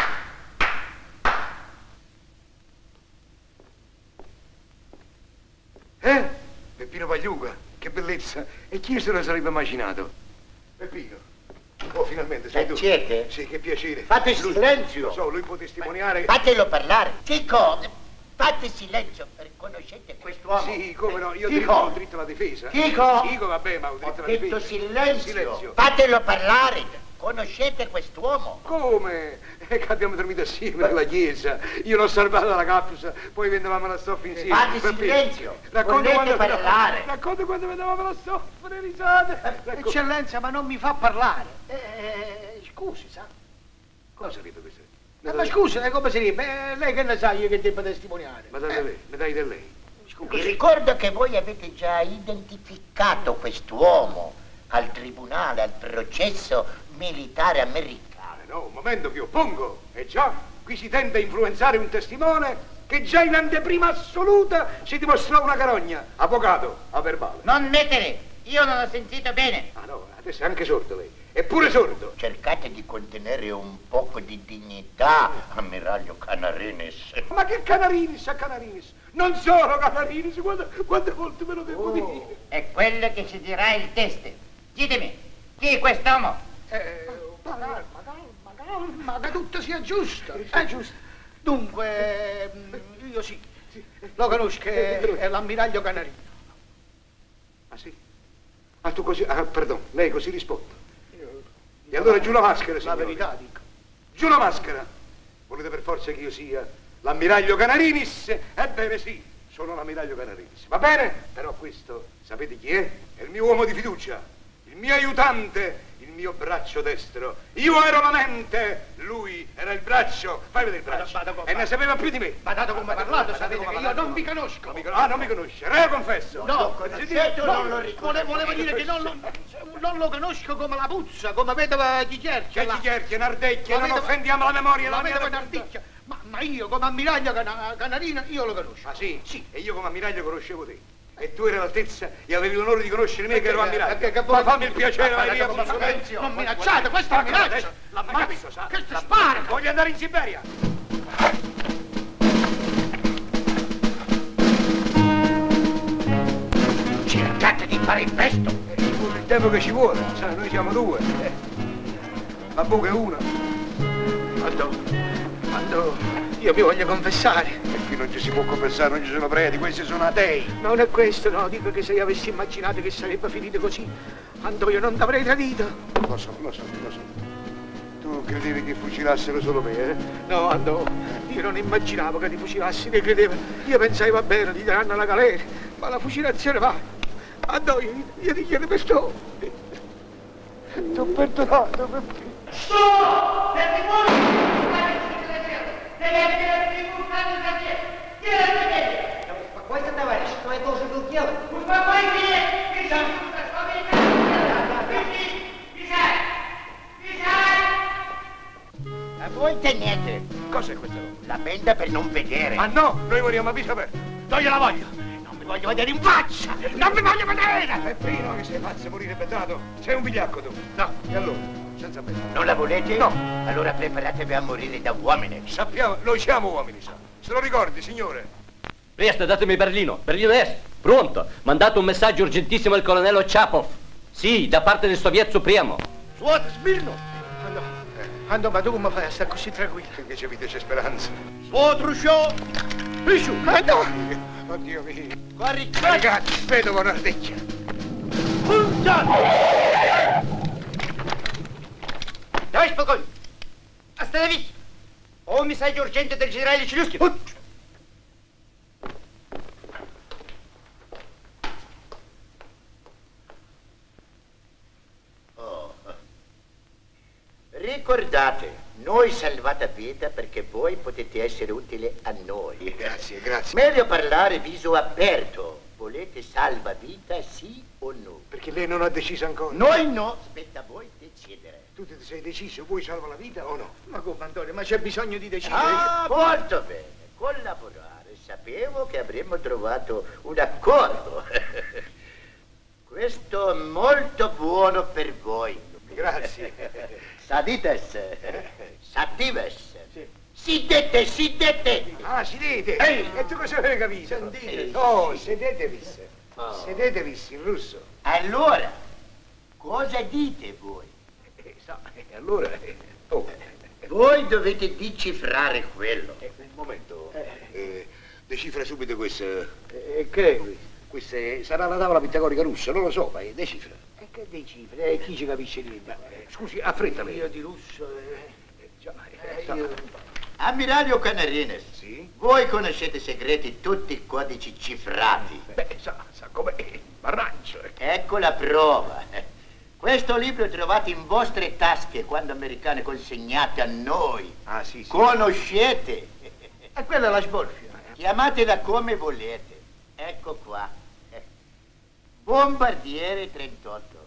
Eh? Peppino Pagliuca, che bellezza! E chi se lo sarebbe immaginato? Peppino. Oh, finalmente sei tu. Siete? Sì, che piacere. Fate Lui- silenzio. Lo so, lui può testimoniare. Fatelo parlare. Chico, fate silenzio. Conoscete quest'uomo? Sì, come no, io Chico. diritto, ho diritto alla difesa. Chico. Chico, vabbè, ma ho diritto Ho alla detto difesa. silenzio. Silenzio. Fatelo parlare. Conoscete quest'uomo? Come? È che abbiamo dormito assieme nella chiesa. Io l'ho salvato dalla capsa, poi vendevamo la stoffa insieme. Fate Peppino, silenzio. Racconta Volete quando parlare? Racconta quando vendevamo la stoffa, le risate. Racconta. Eccellenza, ma non mi fa parlare. Eh, scusi, sa? Cosa sarebbe questo? Eh, ma scusi, eh, come sarebbe? Eh, lei che ne sa io che debba testimoniare? Ma dai da lei, mi dai da lei. Vi ricordo che voi avete già identificato quest'uomo al tribunale, al processo militare americano. Eh no, un momento che oppongo. E già, qui si tenta a influenzare un testimone che già in anteprima assoluta si dimostrò una carogna. Avvocato, a verbale. Non mettere, io non ho sentito bene. Ah no, adesso è anche sordo lei. È pure sordo. Cercate di contenere un poco di dignità, ammiraglio Canarinis. Ma che Canarinis a Canarinis? Non sono Canarinis, quante, quante volte me lo devo dire? È quello che ci dirà il test. Ditemi, chi è quest'uomo? Eh, ma calma, calma, calma, che tutto sia giusto. È giusto. Dunque, mm, io sì, lo conosco, è, è l'ammiraglio Canarino. Ah sì? Ah tu così, ah perdon, lei così risponde. E allora giù la maschera, signore. La verità dico. Giù la maschera. Volete per forza che io sia l'ammiraglio Canarinis? Ebbene sì, sono l'ammiraglio Canarini. Va bene? Però questo, sapete chi è? È il mio uomo di fiducia, il mio aiutante, il mio braccio destro. Io ero la mente, lui era il braccio. Fai vedere il braccio. Vada, vada, e ne sapeva più di me. Ma dato come ha parlato, sapete che io non vi conosco. Non mi con- ah, non mi conosce. Reo confesso. No, Zitto, no, non lo ricordo. Volevo dire che non lo, non lo conosco come la puzza, come vedova di Cherchia. Che chi Cherchia, Nardecchia, non offendiamo la memoria. La La mia vedova Nardecchia. Ma, ma io come ammiraglio Cana- Canarina, io lo conosco. Ah sì? Sì. E io come ammiraglio conoscevo te. E tu eri all'altezza e avevi l'onore di conoscere me che ero ammiraglio. Perché, che Ma fammi il piacere, vai via. Non, non minacciate, questa è minaccia. L'ammazzo, sa? Questo spara. Voglio andare in Siberia. Cercate di fare presto. Eh, ci vuole il tempo che ci vuole, sai, noi siamo due. Eh. Ma Boca è uno. Quando, quando io mi voglio confessare. E qui non ci si può confessare, non ci sono preti, questi sono atei. Non è questo, no, dico che se io avessi immaginato che sarebbe finito così, Antonio non t'avrei tradito. Lo so, lo so, lo so. Tu credevi che fucilassero solo me, eh? No, Antonio, io non immaginavo che ti fucilassi, ne credevo. Io pensai, va bene, ti daranno alla galera, ma la fucilazione va. Antonio, io ti chiedo perdono. Ti ho perdonato perché... Sto! Perché vuoi? Успокойся, товарищ, что это уже был дело. Успокойся! Бежать! Бежать! Бежать! A voi tenete. Cos'è questa roba? La benda per non vedere. Ma no, noi moriamo a viso aperto. Togli la voglio. Non mi voglio vedere in faccia. Non mi voglio vedere. Peppino, che sei pazzo a morire petrato. Sei un vigliacco tu. No, e allora? Senza me. Non la volete? No. Allora preparatevi a morire da uomini. Sappiamo, noi siamo uomini, sa. Se lo ricordi, signore? Presto, datemi Berlino. Berlino Est. Pronto. Mandato un messaggio urgentissimo al colonnello Chapov. Sì, da parte del Soviet Supremo. Suote, Smirno! Ando, ando, ma tu come fai a stare così tranquillo? Perché c'è vita e c'è speranza. Suote, Ruscio! Ruscio, ando! Oddio mio. Corri, Ragazzi, vedo con ardecchia. Товарищ полковник, остановитесь! О месседж ургенте del generale Челюскин. Oh. Ricordate, noi salvate vita perché voi potete essere utili a noi. Grazie, grazie. Meglio parlare viso aperto. Volete salvavita, sì o no? Perché lei non ha deciso ancora. Noi no, spetta a voi decidere. Tu ti sei deciso, vuoi salva la vita o no? Ma come, Antonio, ma c'è bisogno di decidere? Ah, molto bene. Collaborare. Sapevo che avremmo trovato un accordo. Questo è molto buono per voi. Grazie. Sadites. Sadives. Sidete, sidete! Ah, sedete! Ehi! E tu cosa avevi capito? Sentite. Oh, sedetevis. Oh. Sedetevis, in russo. Allora, cosa dite voi? Eh, so, eh, allora... eh, oh. Voi dovete decifrare quello. Eh, un momento. Eh, decifra subito questo. E che? Questa è- sarà la tavola pitagorica russa, non lo so, ma è decifra. E che decifre? Eh, chi ci capisce niente? Eh, scusi, affrettami. Io di russo... Eh, Già, eh, eh, so. io... Ammiraglio Canarines, Sì? voi conoscete segreti tutti i codici cifrati. Beh, sa, sa come... M'arrangio. eh. Ecco la prova. Questo libro trovate in vostre tasche quando americane consegnate a noi. Ah, sì, sì. Conoscete. E quella è la sborfia. Chiamatela come volete. Ecco qua. Bombardiere trentotto.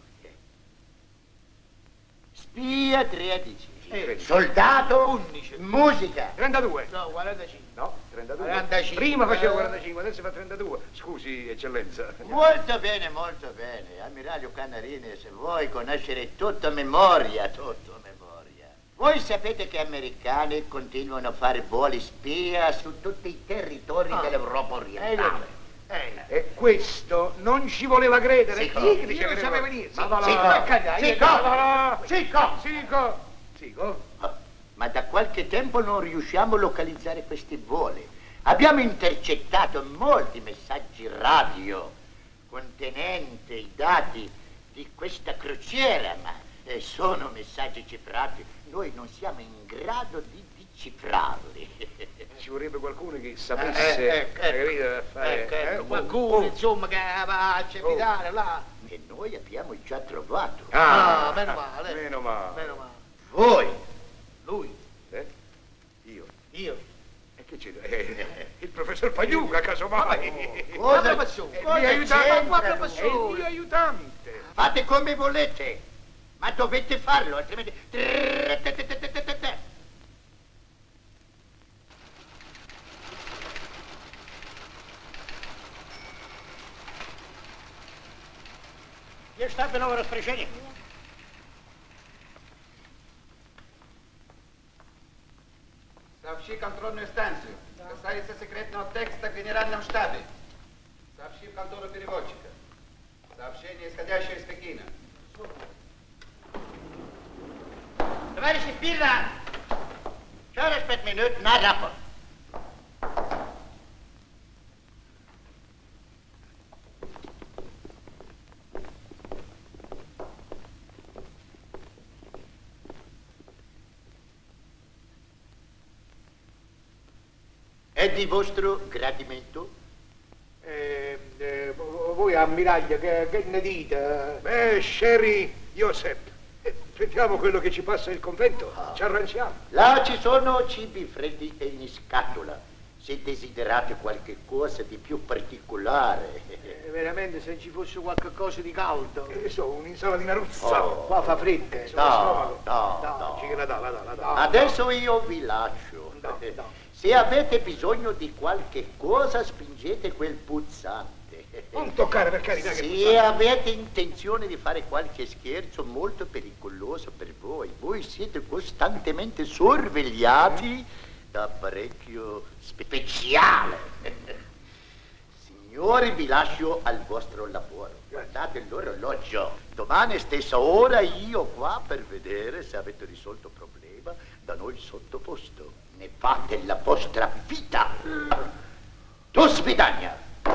Spia tredici. Eh, Soldato undici. Musica. trentadue. No, quarantacinque. No, trentadue. quarantacinque. Prima facevo quarantacinque, adesso fa trentadue. Scusi, eccellenza. Molto bene, molto bene. Ammiraglio Canarines, vuoi conoscere tutto a memoria, tutto a memoria. Voi sapete che gli americani continuano a fare voli spia su tutti i territori Ah. dell'Europa orientale. Eh, E questo non ci voleva credere. Sì, Chi co. che dice io che non ne sapevo voleva? niente. Ma va Sì, là. co. Caglia, Sì, io- co. va là. Sico. Sico. Sico. Ma da qualche tempo non riusciamo a localizzare questi voli. Abbiamo intercettato molti messaggi radio contenenti i dati di questa crociera, ma eh, sono messaggi cifrati. Noi non siamo in grado di decifrarli. Ci vorrebbe qualcuno che sapesse, Eh, ecco, hai ecco. capito, a fare... Ecco, ecco, eh? qualcuno, Oh, insomma, che va a cepitare là. E noi abbiamo già trovato. Ah, meno male. Meno male. Meno male. Voi. Lui. Eh? Io. Io. E che c'è? Eh, il professor Pagliuca, casomai. Cosa? È Cosa il mio aiutante. c'entra È il lui? mio aiutante. Fate come volete, ma dovete farlo, altrimenti... Где штабы нового распоряжения? Сообщи контрольную станцию. Касается секретного текста в генеральном штабе. Сообщи в контору переводчика. Сообщение, исходящее из Пекина. Товарищи Спирна! Через пять минут на рапорт. È di vostro gradimento? Eh, eh, voi ammiraglia, che, che ne dite? Beh, Sherry Joseph, eh, vediamo quello che ci passa il convento, ci arrangiamo. Là ci sono cibi freddi e in scatola. Se desiderate qualche cosa di più particolare. Eh, veramente se ci fosse qualche cosa di caldo. Che so, un'insalatina ruzza. Oh. Qua fa fredda. No, stomaco. no, No, no. Ci che la dà, la dà, la dà. Adesso io vi lascio. No, no. Se avete bisogno di qualche cosa, spingete quel pulsante. Non toccare, per carità, che Se pulsante. avete intenzione di fare qualche scherzo molto pericoloso per voi, voi siete costantemente sorvegliati da apparecchio speciale. Signori, vi lascio al vostro lavoro. Guardate l'orologio. Domani stessa ora io qua per vedere se avete risolto il problema da noi sottoposto. Ne fate la vostra vita. Do svidania.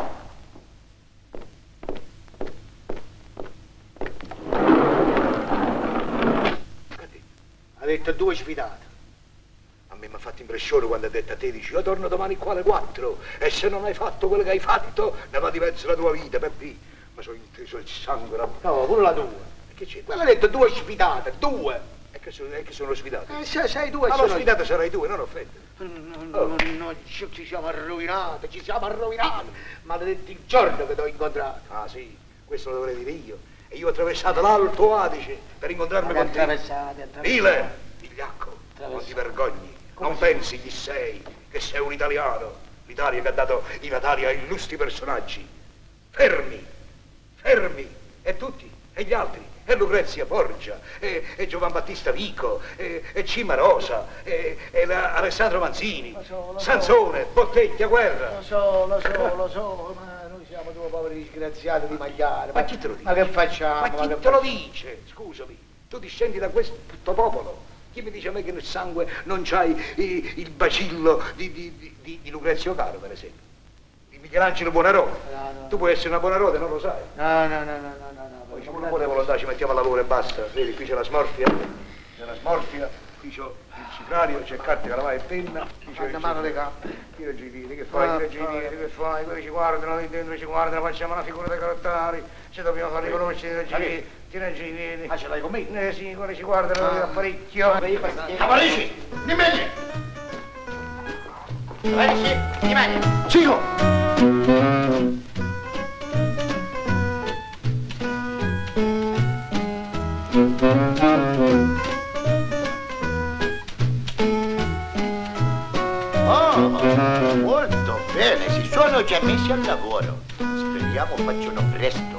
Ha detto due sfidate. A me mi ha fatto impressione quando ha detto a te, dici, io torno domani qua alle quattro e se non hai fatto quello che hai fatto, ne va di mezzo la tua vita, per me. Ma sono inteso il sangue. La... No, pure la tua. E che c'è? Quello ha detto due sfidate, due. E che sono, è che sono sfidato? Eh, se sei due, Ma sono lo sfidato sarai tu, e non offendere. No, no, no, ci, ci siamo arrovinati, ci siamo arrovinati. Maledetti il giorno che ti ho incontrato. Ah sì, questo lo dovrei dire io. E io ho attraversato l'Alto Adige per incontrarmi con te. Attraversate, attraversate. Ile, vigliacco, non ti vergogni. Non pensi chi sei, che sei un italiano. L'Italia che ha dato i Natali a illustri personaggi. Fermi, fermi, e tutti, e gli altri. E Lucrezia Borgia, e, e Giovan Battista Vico, e, e Cima Rosa, e, e la Alessandro Manzini, Lo so, lo Sansone, Botteglia, Guerra. Lo so, lo so, lo so, ma noi siamo due poveri disgraziati di magliare. Ma chi te lo dice? Ma che facciamo? Ma chi che te lo facciamo? dice? Scusami, tu discendi da questo popolo. Chi mi dice a me che nel sangue non c'hai i- il bacillo di, di, di, di- di Lucrezio Caro, per esempio? Di Michelangelo Buonarrota. No, no. Tu puoi essere una Buonarrota e non lo sai. No, no, no, no, no, no, no. Poi con una buona volontà ci mettiamo a lavoro e basta. Vedi, qui c'è la smorfia, c'è la smorfia, qui c'ho il cifrario, c'è carta, calamai e penna. Qui c'è Guarda, mano le gambe. Chi regge i piedi? Che fai? Chi regge i piedi? Che fai? Quelli ci guardano, lì dentro ci guardano, facciamo una figura dei carottari. Ci dobbiamo fare riconoscere, ti regge i piedi. Ti regge i piedi. Ah, ce l'hai con me? Eh sì, quelli ci guardano ah. apparecchio. Cavalici, di meglio. Cavalici, di meglio. Cico! Oh, molto bene, si sono già messi al lavoro. Speriamo facciano presto.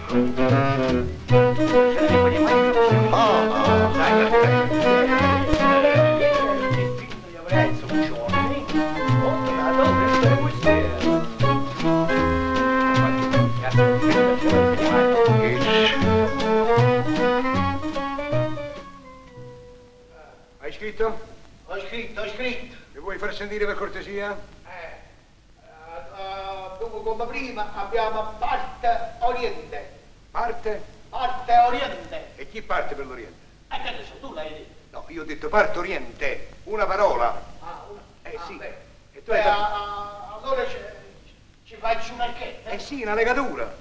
Hai scritto? Ho scritto, ho scritto. Mi vuoi far sentire per cortesia? Eh, uh, dunque, come prima abbiamo parte oriente. Parte? Parte oriente. E chi parte per l'Oriente? E che ne so, tu l'hai detto. No, io ho detto parte Oriente, una parola. Ah, una. Eh ah, sì. beh. Tu hai Eh, fatto- a- allora ci, ci faccio una chetta. Eh sì, una legatura.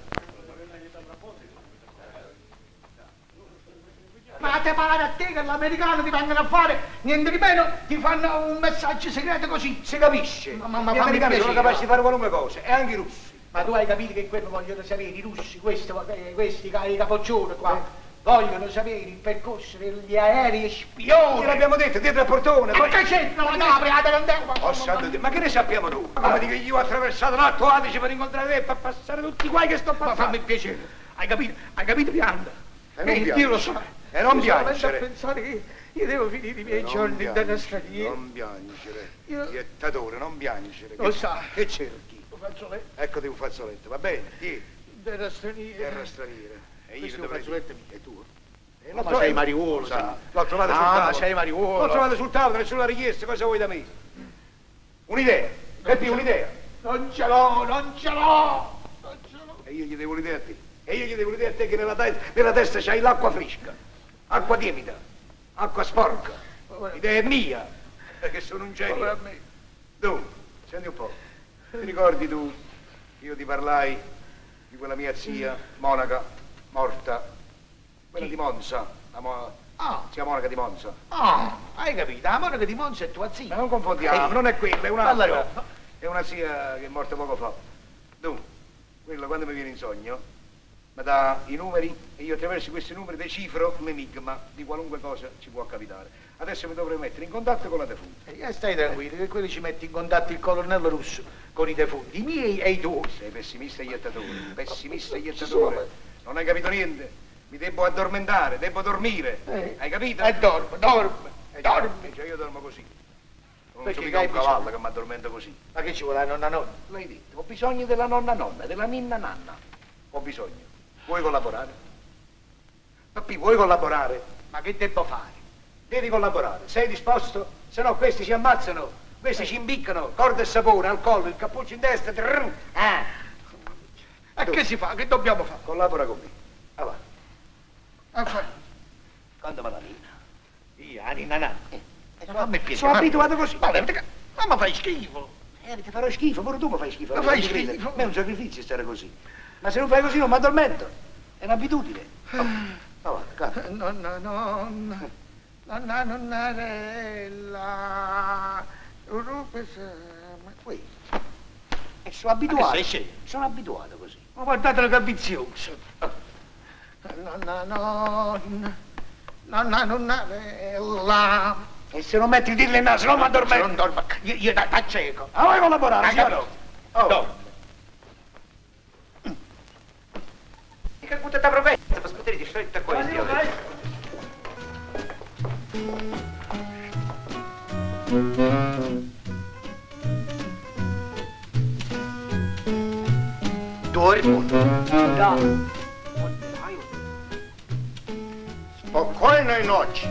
Ma te pare a te che l'americano ti vengono a fare niente di meno, ti fanno un messaggio segreto così. Si capisce. Ma, ma, ma Gli fammi americani sono piacere, capaci di va. fare qualunque cosa, e anche i russi. Ma tu hai capito che quello vogliono sapere, i russi, questi, eh, questi ca- i capoccioni qua, vogliono sapere il percorso degli aerei spioni. Gliel'abbiamo detto, dietro al portone. Ma che c'entra la capri, la tarantella? Oh, santo Dio, ma che ne sappiamo noi? Come dico, io ho attraversato l'Alto Adige per incontrare te e per passare tutti i guai che sto Ma passando. fammi piacere, hai capito? Hai capito, pianta? E non Eh, piangere. Dio lo so. E non Io sono lento piangere. a pensare che io devo finire i miei Non giorni piangere, dalla straniera. Non piangere. Io- Jettatore, non piangere. Lo Che- sa. Che cerchi? Lo faccio lei, Eccoti un fazzoletto, va bene? Tieni, dalla straniera. terra straniera. E io Questo è un dovrei... fazzoletto mio, è tuo. Eh, Ma l'ho trovato- sei mariuolo, Lo sa. sa. L'ho trovato Ah, sul ma tavolo. sei mariuolo. L'ho trovato sul tavolo, nessuno l'ha richiesto, cosa vuoi da me? Un'idea. E più un'idea. Non ce l'ho, non ce l'ho. E io gli devo l'idea a te. E io gli devo l'idea a te che nella, te- nella testa c'hai l'acqua fresca, acqua tiepida, acqua sporca. L'idea è mia, perché sono un genio. Povero a me. Dunque, senti un po'. Ti ricordi tu, io ti parlai di quella mia zia, Monaca, morta, quella di Monza, la mo- Ah. zia Monaca di Monza. Ah, hai capito? La monaca di Monza è tua zia. Ma non confondiamo, Eh, non è quella, è Parla un'altra. no. È una zia che è morta poco fa. Dunque, quella quando mi viene in sogno mi dà i numeri e io attraverso questi numeri decifro l'enigma di qualunque cosa ci può capitare. Adesso mi dovrei mettere in contatto con la defunta. Eh, stai tranquillo, che quelli ci metti in contatto il colonnello russo con i defunti, i miei e i tuoi. Sei pessimista e iettatore, pessimista e iettatore. Non hai capito niente. Mi devo addormentare, devo dormire. Eh. Hai capito? E dormo, dormo, Eh, dormi. Cioè io dormo così. Non Perché sono mica hai un bisogno? cavallo che mi addormento così. Ma che ci vuole la nonna nonna? L'hai detto, ho bisogno della nonna nonna, della ninna nanna. Ho bisogno. Vuoi collaborare? Papi, vuoi collaborare? Ma che devo fare? Devi collaborare. Sei disposto? Se no questi si ammazzano, questi ci imbiccano, corda e sapone al collo, il cappuccio in testa. Trrr. Ah. E che si fa? Che dobbiamo fare? Collabora con me. Ah, va. A fare? Quando va la nina? Io, la ninna nanna. Eh, Ma fammi piacere. sono abituato così. Ma, ma, ma mi fai schifo. Eh, ti farò schifo, pure tu mi fai schifo. Ma non fai ti crede. schifo. Ma è un sacrificio stare così. Ma se non fai così non mi addormento. È un'abitudine. Oh. Ah, va, canta. Nonna, nonna, nonna, nonnarella, rupe ma Qui. E sono abituato. sei scemo? Sono abituato così. Ma guardate che ambizioso. Nonna, nonna, nonna, nonnarella. E se non metti il dillo in naso non mi addormento. Non dormo, io, io da, da cieco. Ah, vuoi collaborare, Hai signore? capito? Oh. Dormo. Che будто добро весело. Посмотрите, что это такое сделали. Dormo. Да. Спокойной ночи.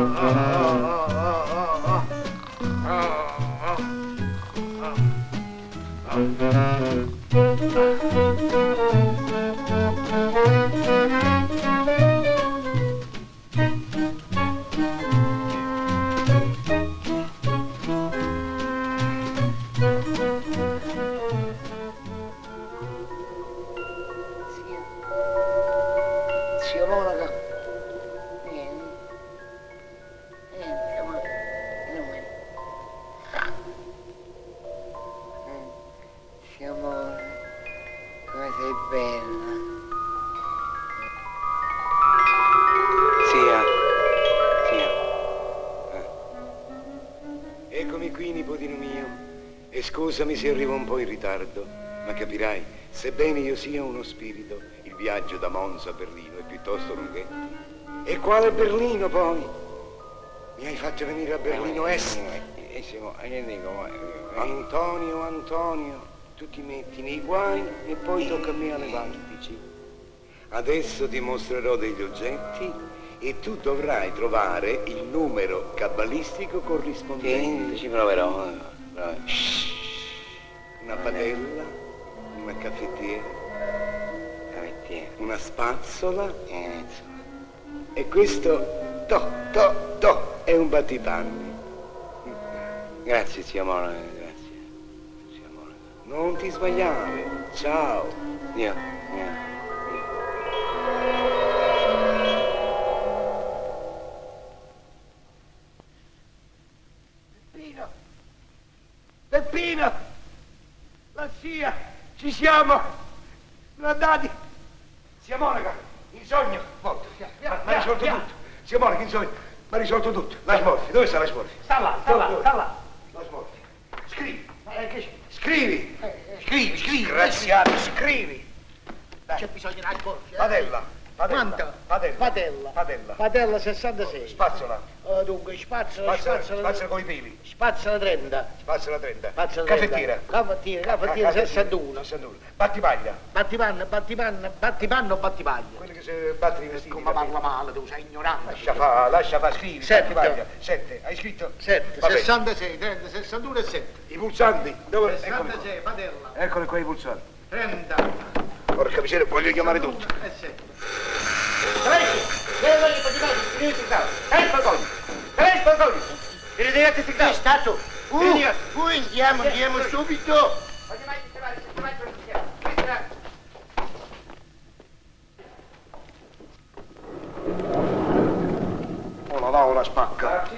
Zia Monaca. Niente. Niente, ma... Noi. Zia Monaca, come sei bella. Zia. Zia. Eh. Eccomi qui, nipotino mio. E scusami se arrivo un po' in ritardo, ma capirai, sebbene io sia uno spirito, il viaggio da Monza a Berlino è piuttosto lunghetto. E quale Berlino poi? Mi hai fatto venire a Berlino Est. Antonio, Antonio, tu ti metti nei guai e poi tocca a me a levartici. Adesso ti mostrerò degli oggetti e tu dovrai trovare il numero cabalistico corrispondente. Ci proverò. Shhh. Una padella, una caffettiera, una spazzola e questo to, to, to è un battipanni. Grazie, zio Monaca, grazie. Non ti sbagliare. Ciao. Nia, nia. Peppino! Peppino! La zia! Ci siamo! Sono andati! Zia Monica, in sogno, morto. Ma ha risolto tutto. Zia Monica, in sogno, ma ha risolto tutto. La Smorfi, dove sta la Smorfi? Sta là, sta là, sta là. La Smorfi. Scrivi. Eh, che c'è? Scrivi. Eh, Scrivi, scrivi. Disgraziato, scrivi. Dai. C'è bisogno di una scorfia. Padella. Padella. Quanto? Padella. Padella. Padella. Padella sessantasei. Spazzola. Oh, dunque, spazzola, Spazzola, spazzola. spazzola con i peli. Spazzola trenta. Spazzola trenta. Spazzola Caffettiera. Caffettiera, caffettiera sessantuno. sessantuno. Battipaglia. Battipanno, battipanno, battipanno o battipaglia? Quelli che si battono i vestiti. Come parla male, tu sei ignorante. Lascia fa, lascia fa, scrivi. Sette. Battipaglia. Sette. Hai scritto? sette, Vabbè. sessantasei, trenta, sessantuno e sette. I pulsanti. Dove? Eccoli qua. sessantasei, padella. Eccoli qua i pulsanti. trenta. Porca miseria, voglio chiamare tutti. E sette. Vieni, vieni, potete scrivere il capo. Dai, spalconi. Dai, spalconi. Vi ridirete il capo. È stato? Uh, uh, andiamo, andiamo subito. Oh, la va, la spacca.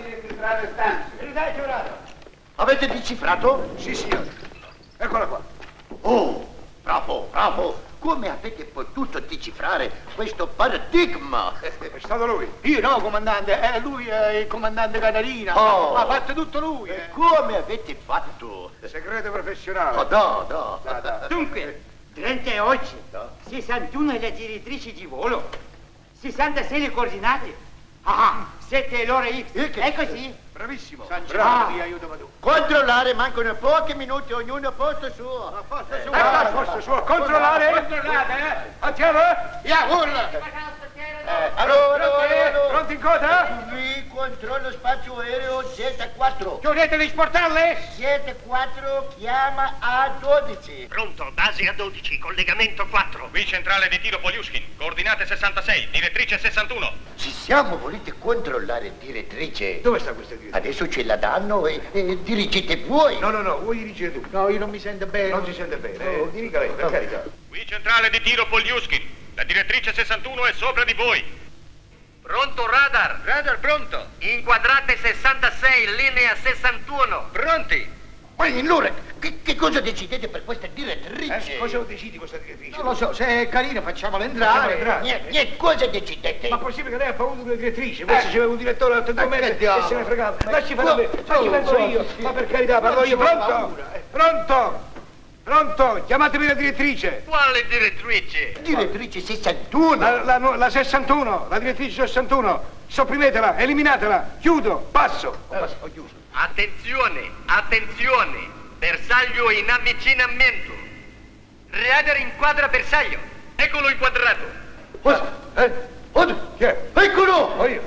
Avete decifrato? Sì, signore. Eccola qua. Oh, bravo, bravo. Come avete potuto decifrare questo paradigma? È stato lui. Io no, comandante, è lui è il comandante Canarina. Oh. Ha fatto tutto lui. E Eh. come avete fatto? Segreto professionale. Oh, no, no. Da, da. Dunque, trentotto, sessantuno le direttrici di volo, sessantasei le coordinate. Ah, sette l'ora X. È così? Bravissimo. Bravo, ti aiuto tu. Controllare, mancano pochi minuti, ognuno a posto suo. A posto suo. Ah, posto suo. Controllare. Controllate, eh. Attiamo. Via, urla. Eh, allora, allora, allora. Pronti in coda? Qui controllo spazio aereo Z quattro. Chiudete di sportarle? Z quattro chiama A dodici. Pronto, base a dodici, collegamento quattro. Qui centrale di tiro Poliushkin, coordinate sessantasei, direttrice sessantuno. Ci siamo, volete controllare direttrice? Dove sta questa direttrice? Adesso ce la danno e, e dirigete voi. No, no, no, vuoi dirigere tu. No, io non mi sento bene. Non si sente bene. Eh, dica lei, per carità. Qui centrale di tiro Poliushkin, la direttrice sessantuno è sopra di voi. Pronto radar? Radar pronto. Inquadrate sessantasei, linea sessantuno. Pronti? Ma allora, che, che cosa decidete per questa direttrice? Eh, cosa decidi questa direttrice? Non lo so, se è carino facciamola Facciamola entrare. entrare. Niente, niente, cosa decidete? Ma è possibile che lei ha paura di una direttrice? Forse c'era un direttore altro due mesi e diavolo. se ne fregava. Lasci Ma- fare a me, lasci Oh, fare io. sì. Ma per carità, parlo Non io. ci fa Pronto? paura, eh. Pronto? Pronto? Chiamatemi la direttrice. Quale direttrice? Direttrice sessantuno. La, la, no, la sessantuno, la direttrice sessantuno. Sopprimetela, eliminatela. Chiudo, passo. Ho, passo, ho chiuso. Attenzione, attenzione. Bersaglio in avvicinamento. Radar inquadra bersaglio. Eccolo inquadrato. Cosa? Eh? Cosa? Chi è? Eccolo! Oh, io.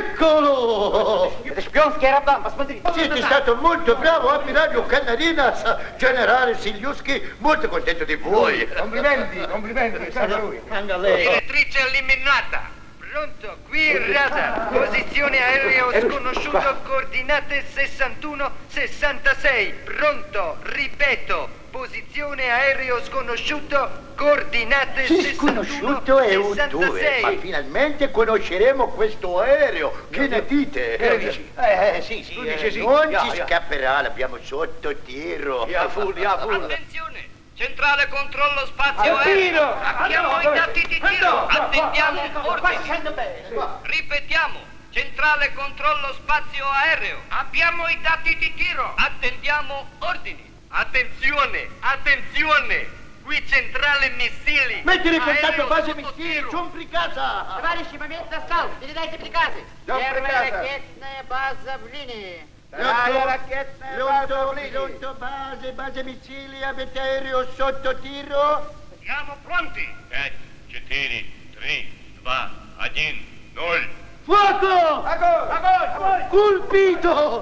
Eccolo! Шпионский аэроплан, посмотри. Siete stato molto bravo, ammiraglio Canarinas, generale Sigliuschi, molto contento di voi. Complimenti, complimenti, è stato lui. Anche a lei. Direttrice eliminata. Pronto, qui radar. Posizione aereo sconosciuto, coordinate sessantuno sessantasei. Pronto, ripeto. Posizione aereo sconosciuto, coordinate Sì, sessantuno sconosciuto è un due, ma sessantasei. finalmente conosceremo questo aereo. Che ne dite? Che ne dici? Eh, eh, sì, sì. Tu eh, dici sì. Non Ya, ci ya. scapperà, l'abbiamo sotto tiro. Ya, full, ya, full. Attenzione, centrale controllo spazio Al tiro! aereo. Abbiamo i dati di tiro. Attendiamo ordini. bene. Ripetiamo. Centrale controllo spazio aereo. Abbiamo i dati di tiro. Attendiamo ordini. Attenzione, attenzione. Qui centrale missili. Mettili in contatto Aereo base sotto missili, tiro. giù приказа. Товарищи, момент настал. Передайте приказы. Дам Первая приказы. ракетная база в линии. Pronto, Вторая ракетная база pronto, в линии. pronto, base, base missili, avete aereo sotto tiro? Siamo pronti. пять, четыре, три, два, один, ноль. Fuoco! Agora, agora, agora. Colpito!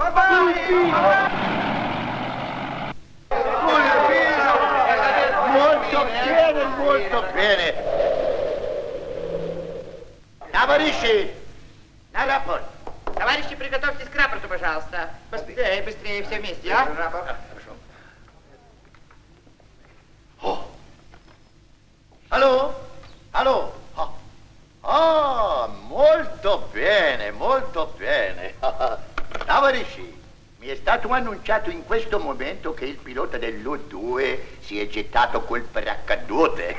Colpito! Molto bene, molto bene. Товарищи, на рапорт. Товарищи, приготовьтесь к рапорту, пожалуйста. Быстрее, быстрее, все вместе, а? Allo? Allo? Ah, ah, molto bene, molto bene. Tavarici, mi è stato annunciato in questo momento che il pilota dell'U due si è gettato col paracadute.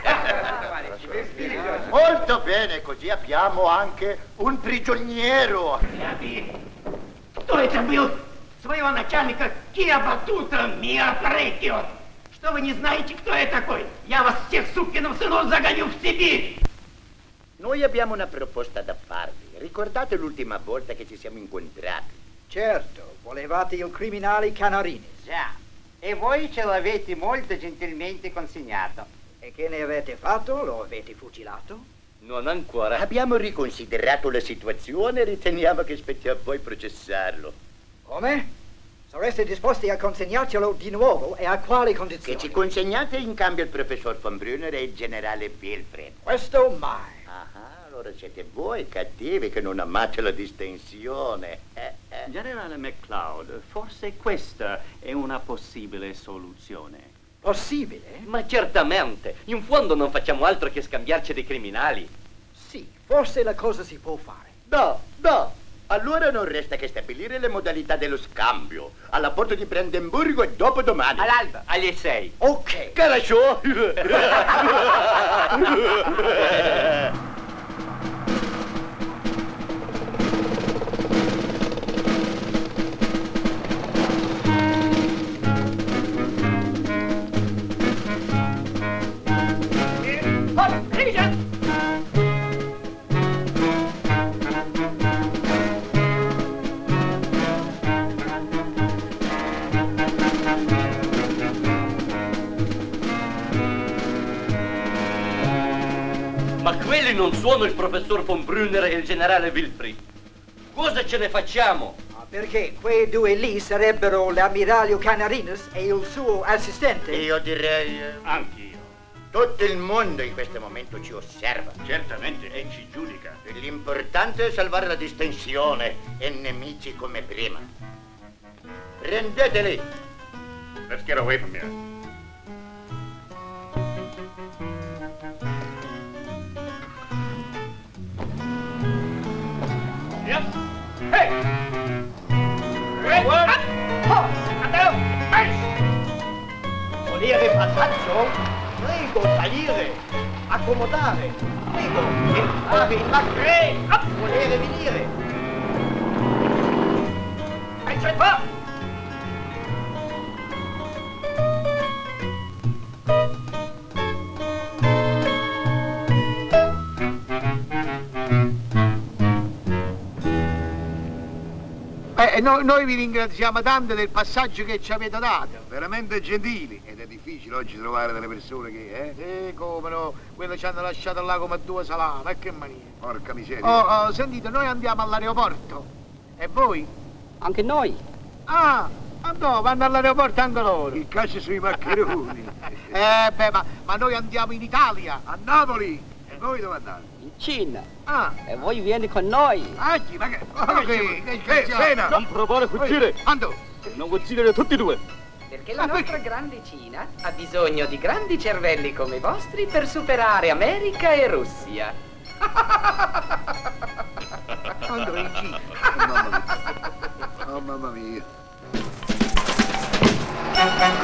Molto bene, così abbiamo anche un prigioniero. Кто это был? Своего начальника Кия Батута, мия Парекио. Что вы не знаете, кто я такой? Я вас всех сукиных сынов загоню в Сибирь. Noi abbiamo una proposta da farvi. Ricordate l'ultima volta che ci siamo incontrati? Certo, volevate il criminale Canarini. Già, e voi ce l'avete molto gentilmente consegnato. E che ne avete fatto? Lo avete fucilato? Non ancora. Abbiamo riconsiderato la situazione e riteniamo che spetti a voi processarlo. Come? Sareste disposti a consegnarcelo di nuovo e a quali condizioni? Che ci consegnate in cambio il professor von Brunner e il generale Wilfred. Questo mai. Ah, allora siete voi cattivi che non amate la distensione. Eh, eh. Generale MacLeod, forse questa è una possibile soluzione. Possibile? Ma certamente. In fondo non facciamo altro che scambiarci dei criminali. Sì, forse la cosa si può fare. No, no. Allora non resta che stabilire le modalità dello scambio. Alla porta di Brandenburgo e dopodomani. All'alba, alle sei. Ok. Caracciò! Ma quelli non sono il professor von Brunner e il generale Wilfried. Cosa ce ne facciamo? Ah, perché quei due lì sarebbero l'ammiraglio Canarinas e il suo assistente? Io direi... eh, Anch'io. Tutto il mondo in questo momento ci osserva. Certamente, e ci giudica. L'importante è salvare la distensione e nemici come prima. Prendeteli! Let's get away from here. Yes. Hey! Hey! What? Oh! Andeo! Volere passaggio? Prego, salire, accomodare, prego, entrare in macchina, volere venire. Accettato! Eh, noi, noi vi ringraziamo tanto del passaggio che ci avete dato. Veramente gentili. Ed è difficile oggi trovare delle persone che, eh? Eh, come no, quello ci hanno lasciato là come due salame, e che maniera. Porca miseria. Oh, oh, sentite, noi andiamo all'aeroporto. E voi? Anche noi. Ah, no, vanno all'aeroporto anche loro. Il calcio sui maccheroni. eh, beh, ma, ma noi andiamo in Italia. A Napoli. E voi dove andate? In Cina. Ah. E voi vieni con noi. Ah, chi? Ma che? Ma che? Che, che, che pena. Non provare a fuggire. Ando. Non uccidere tutti e due. Perché la nostra grande Cina ha bisogno di grandi cervelli come i vostri per superare America e Russia. Ando in Cina. Oh mamma mia. Oh mamma mia.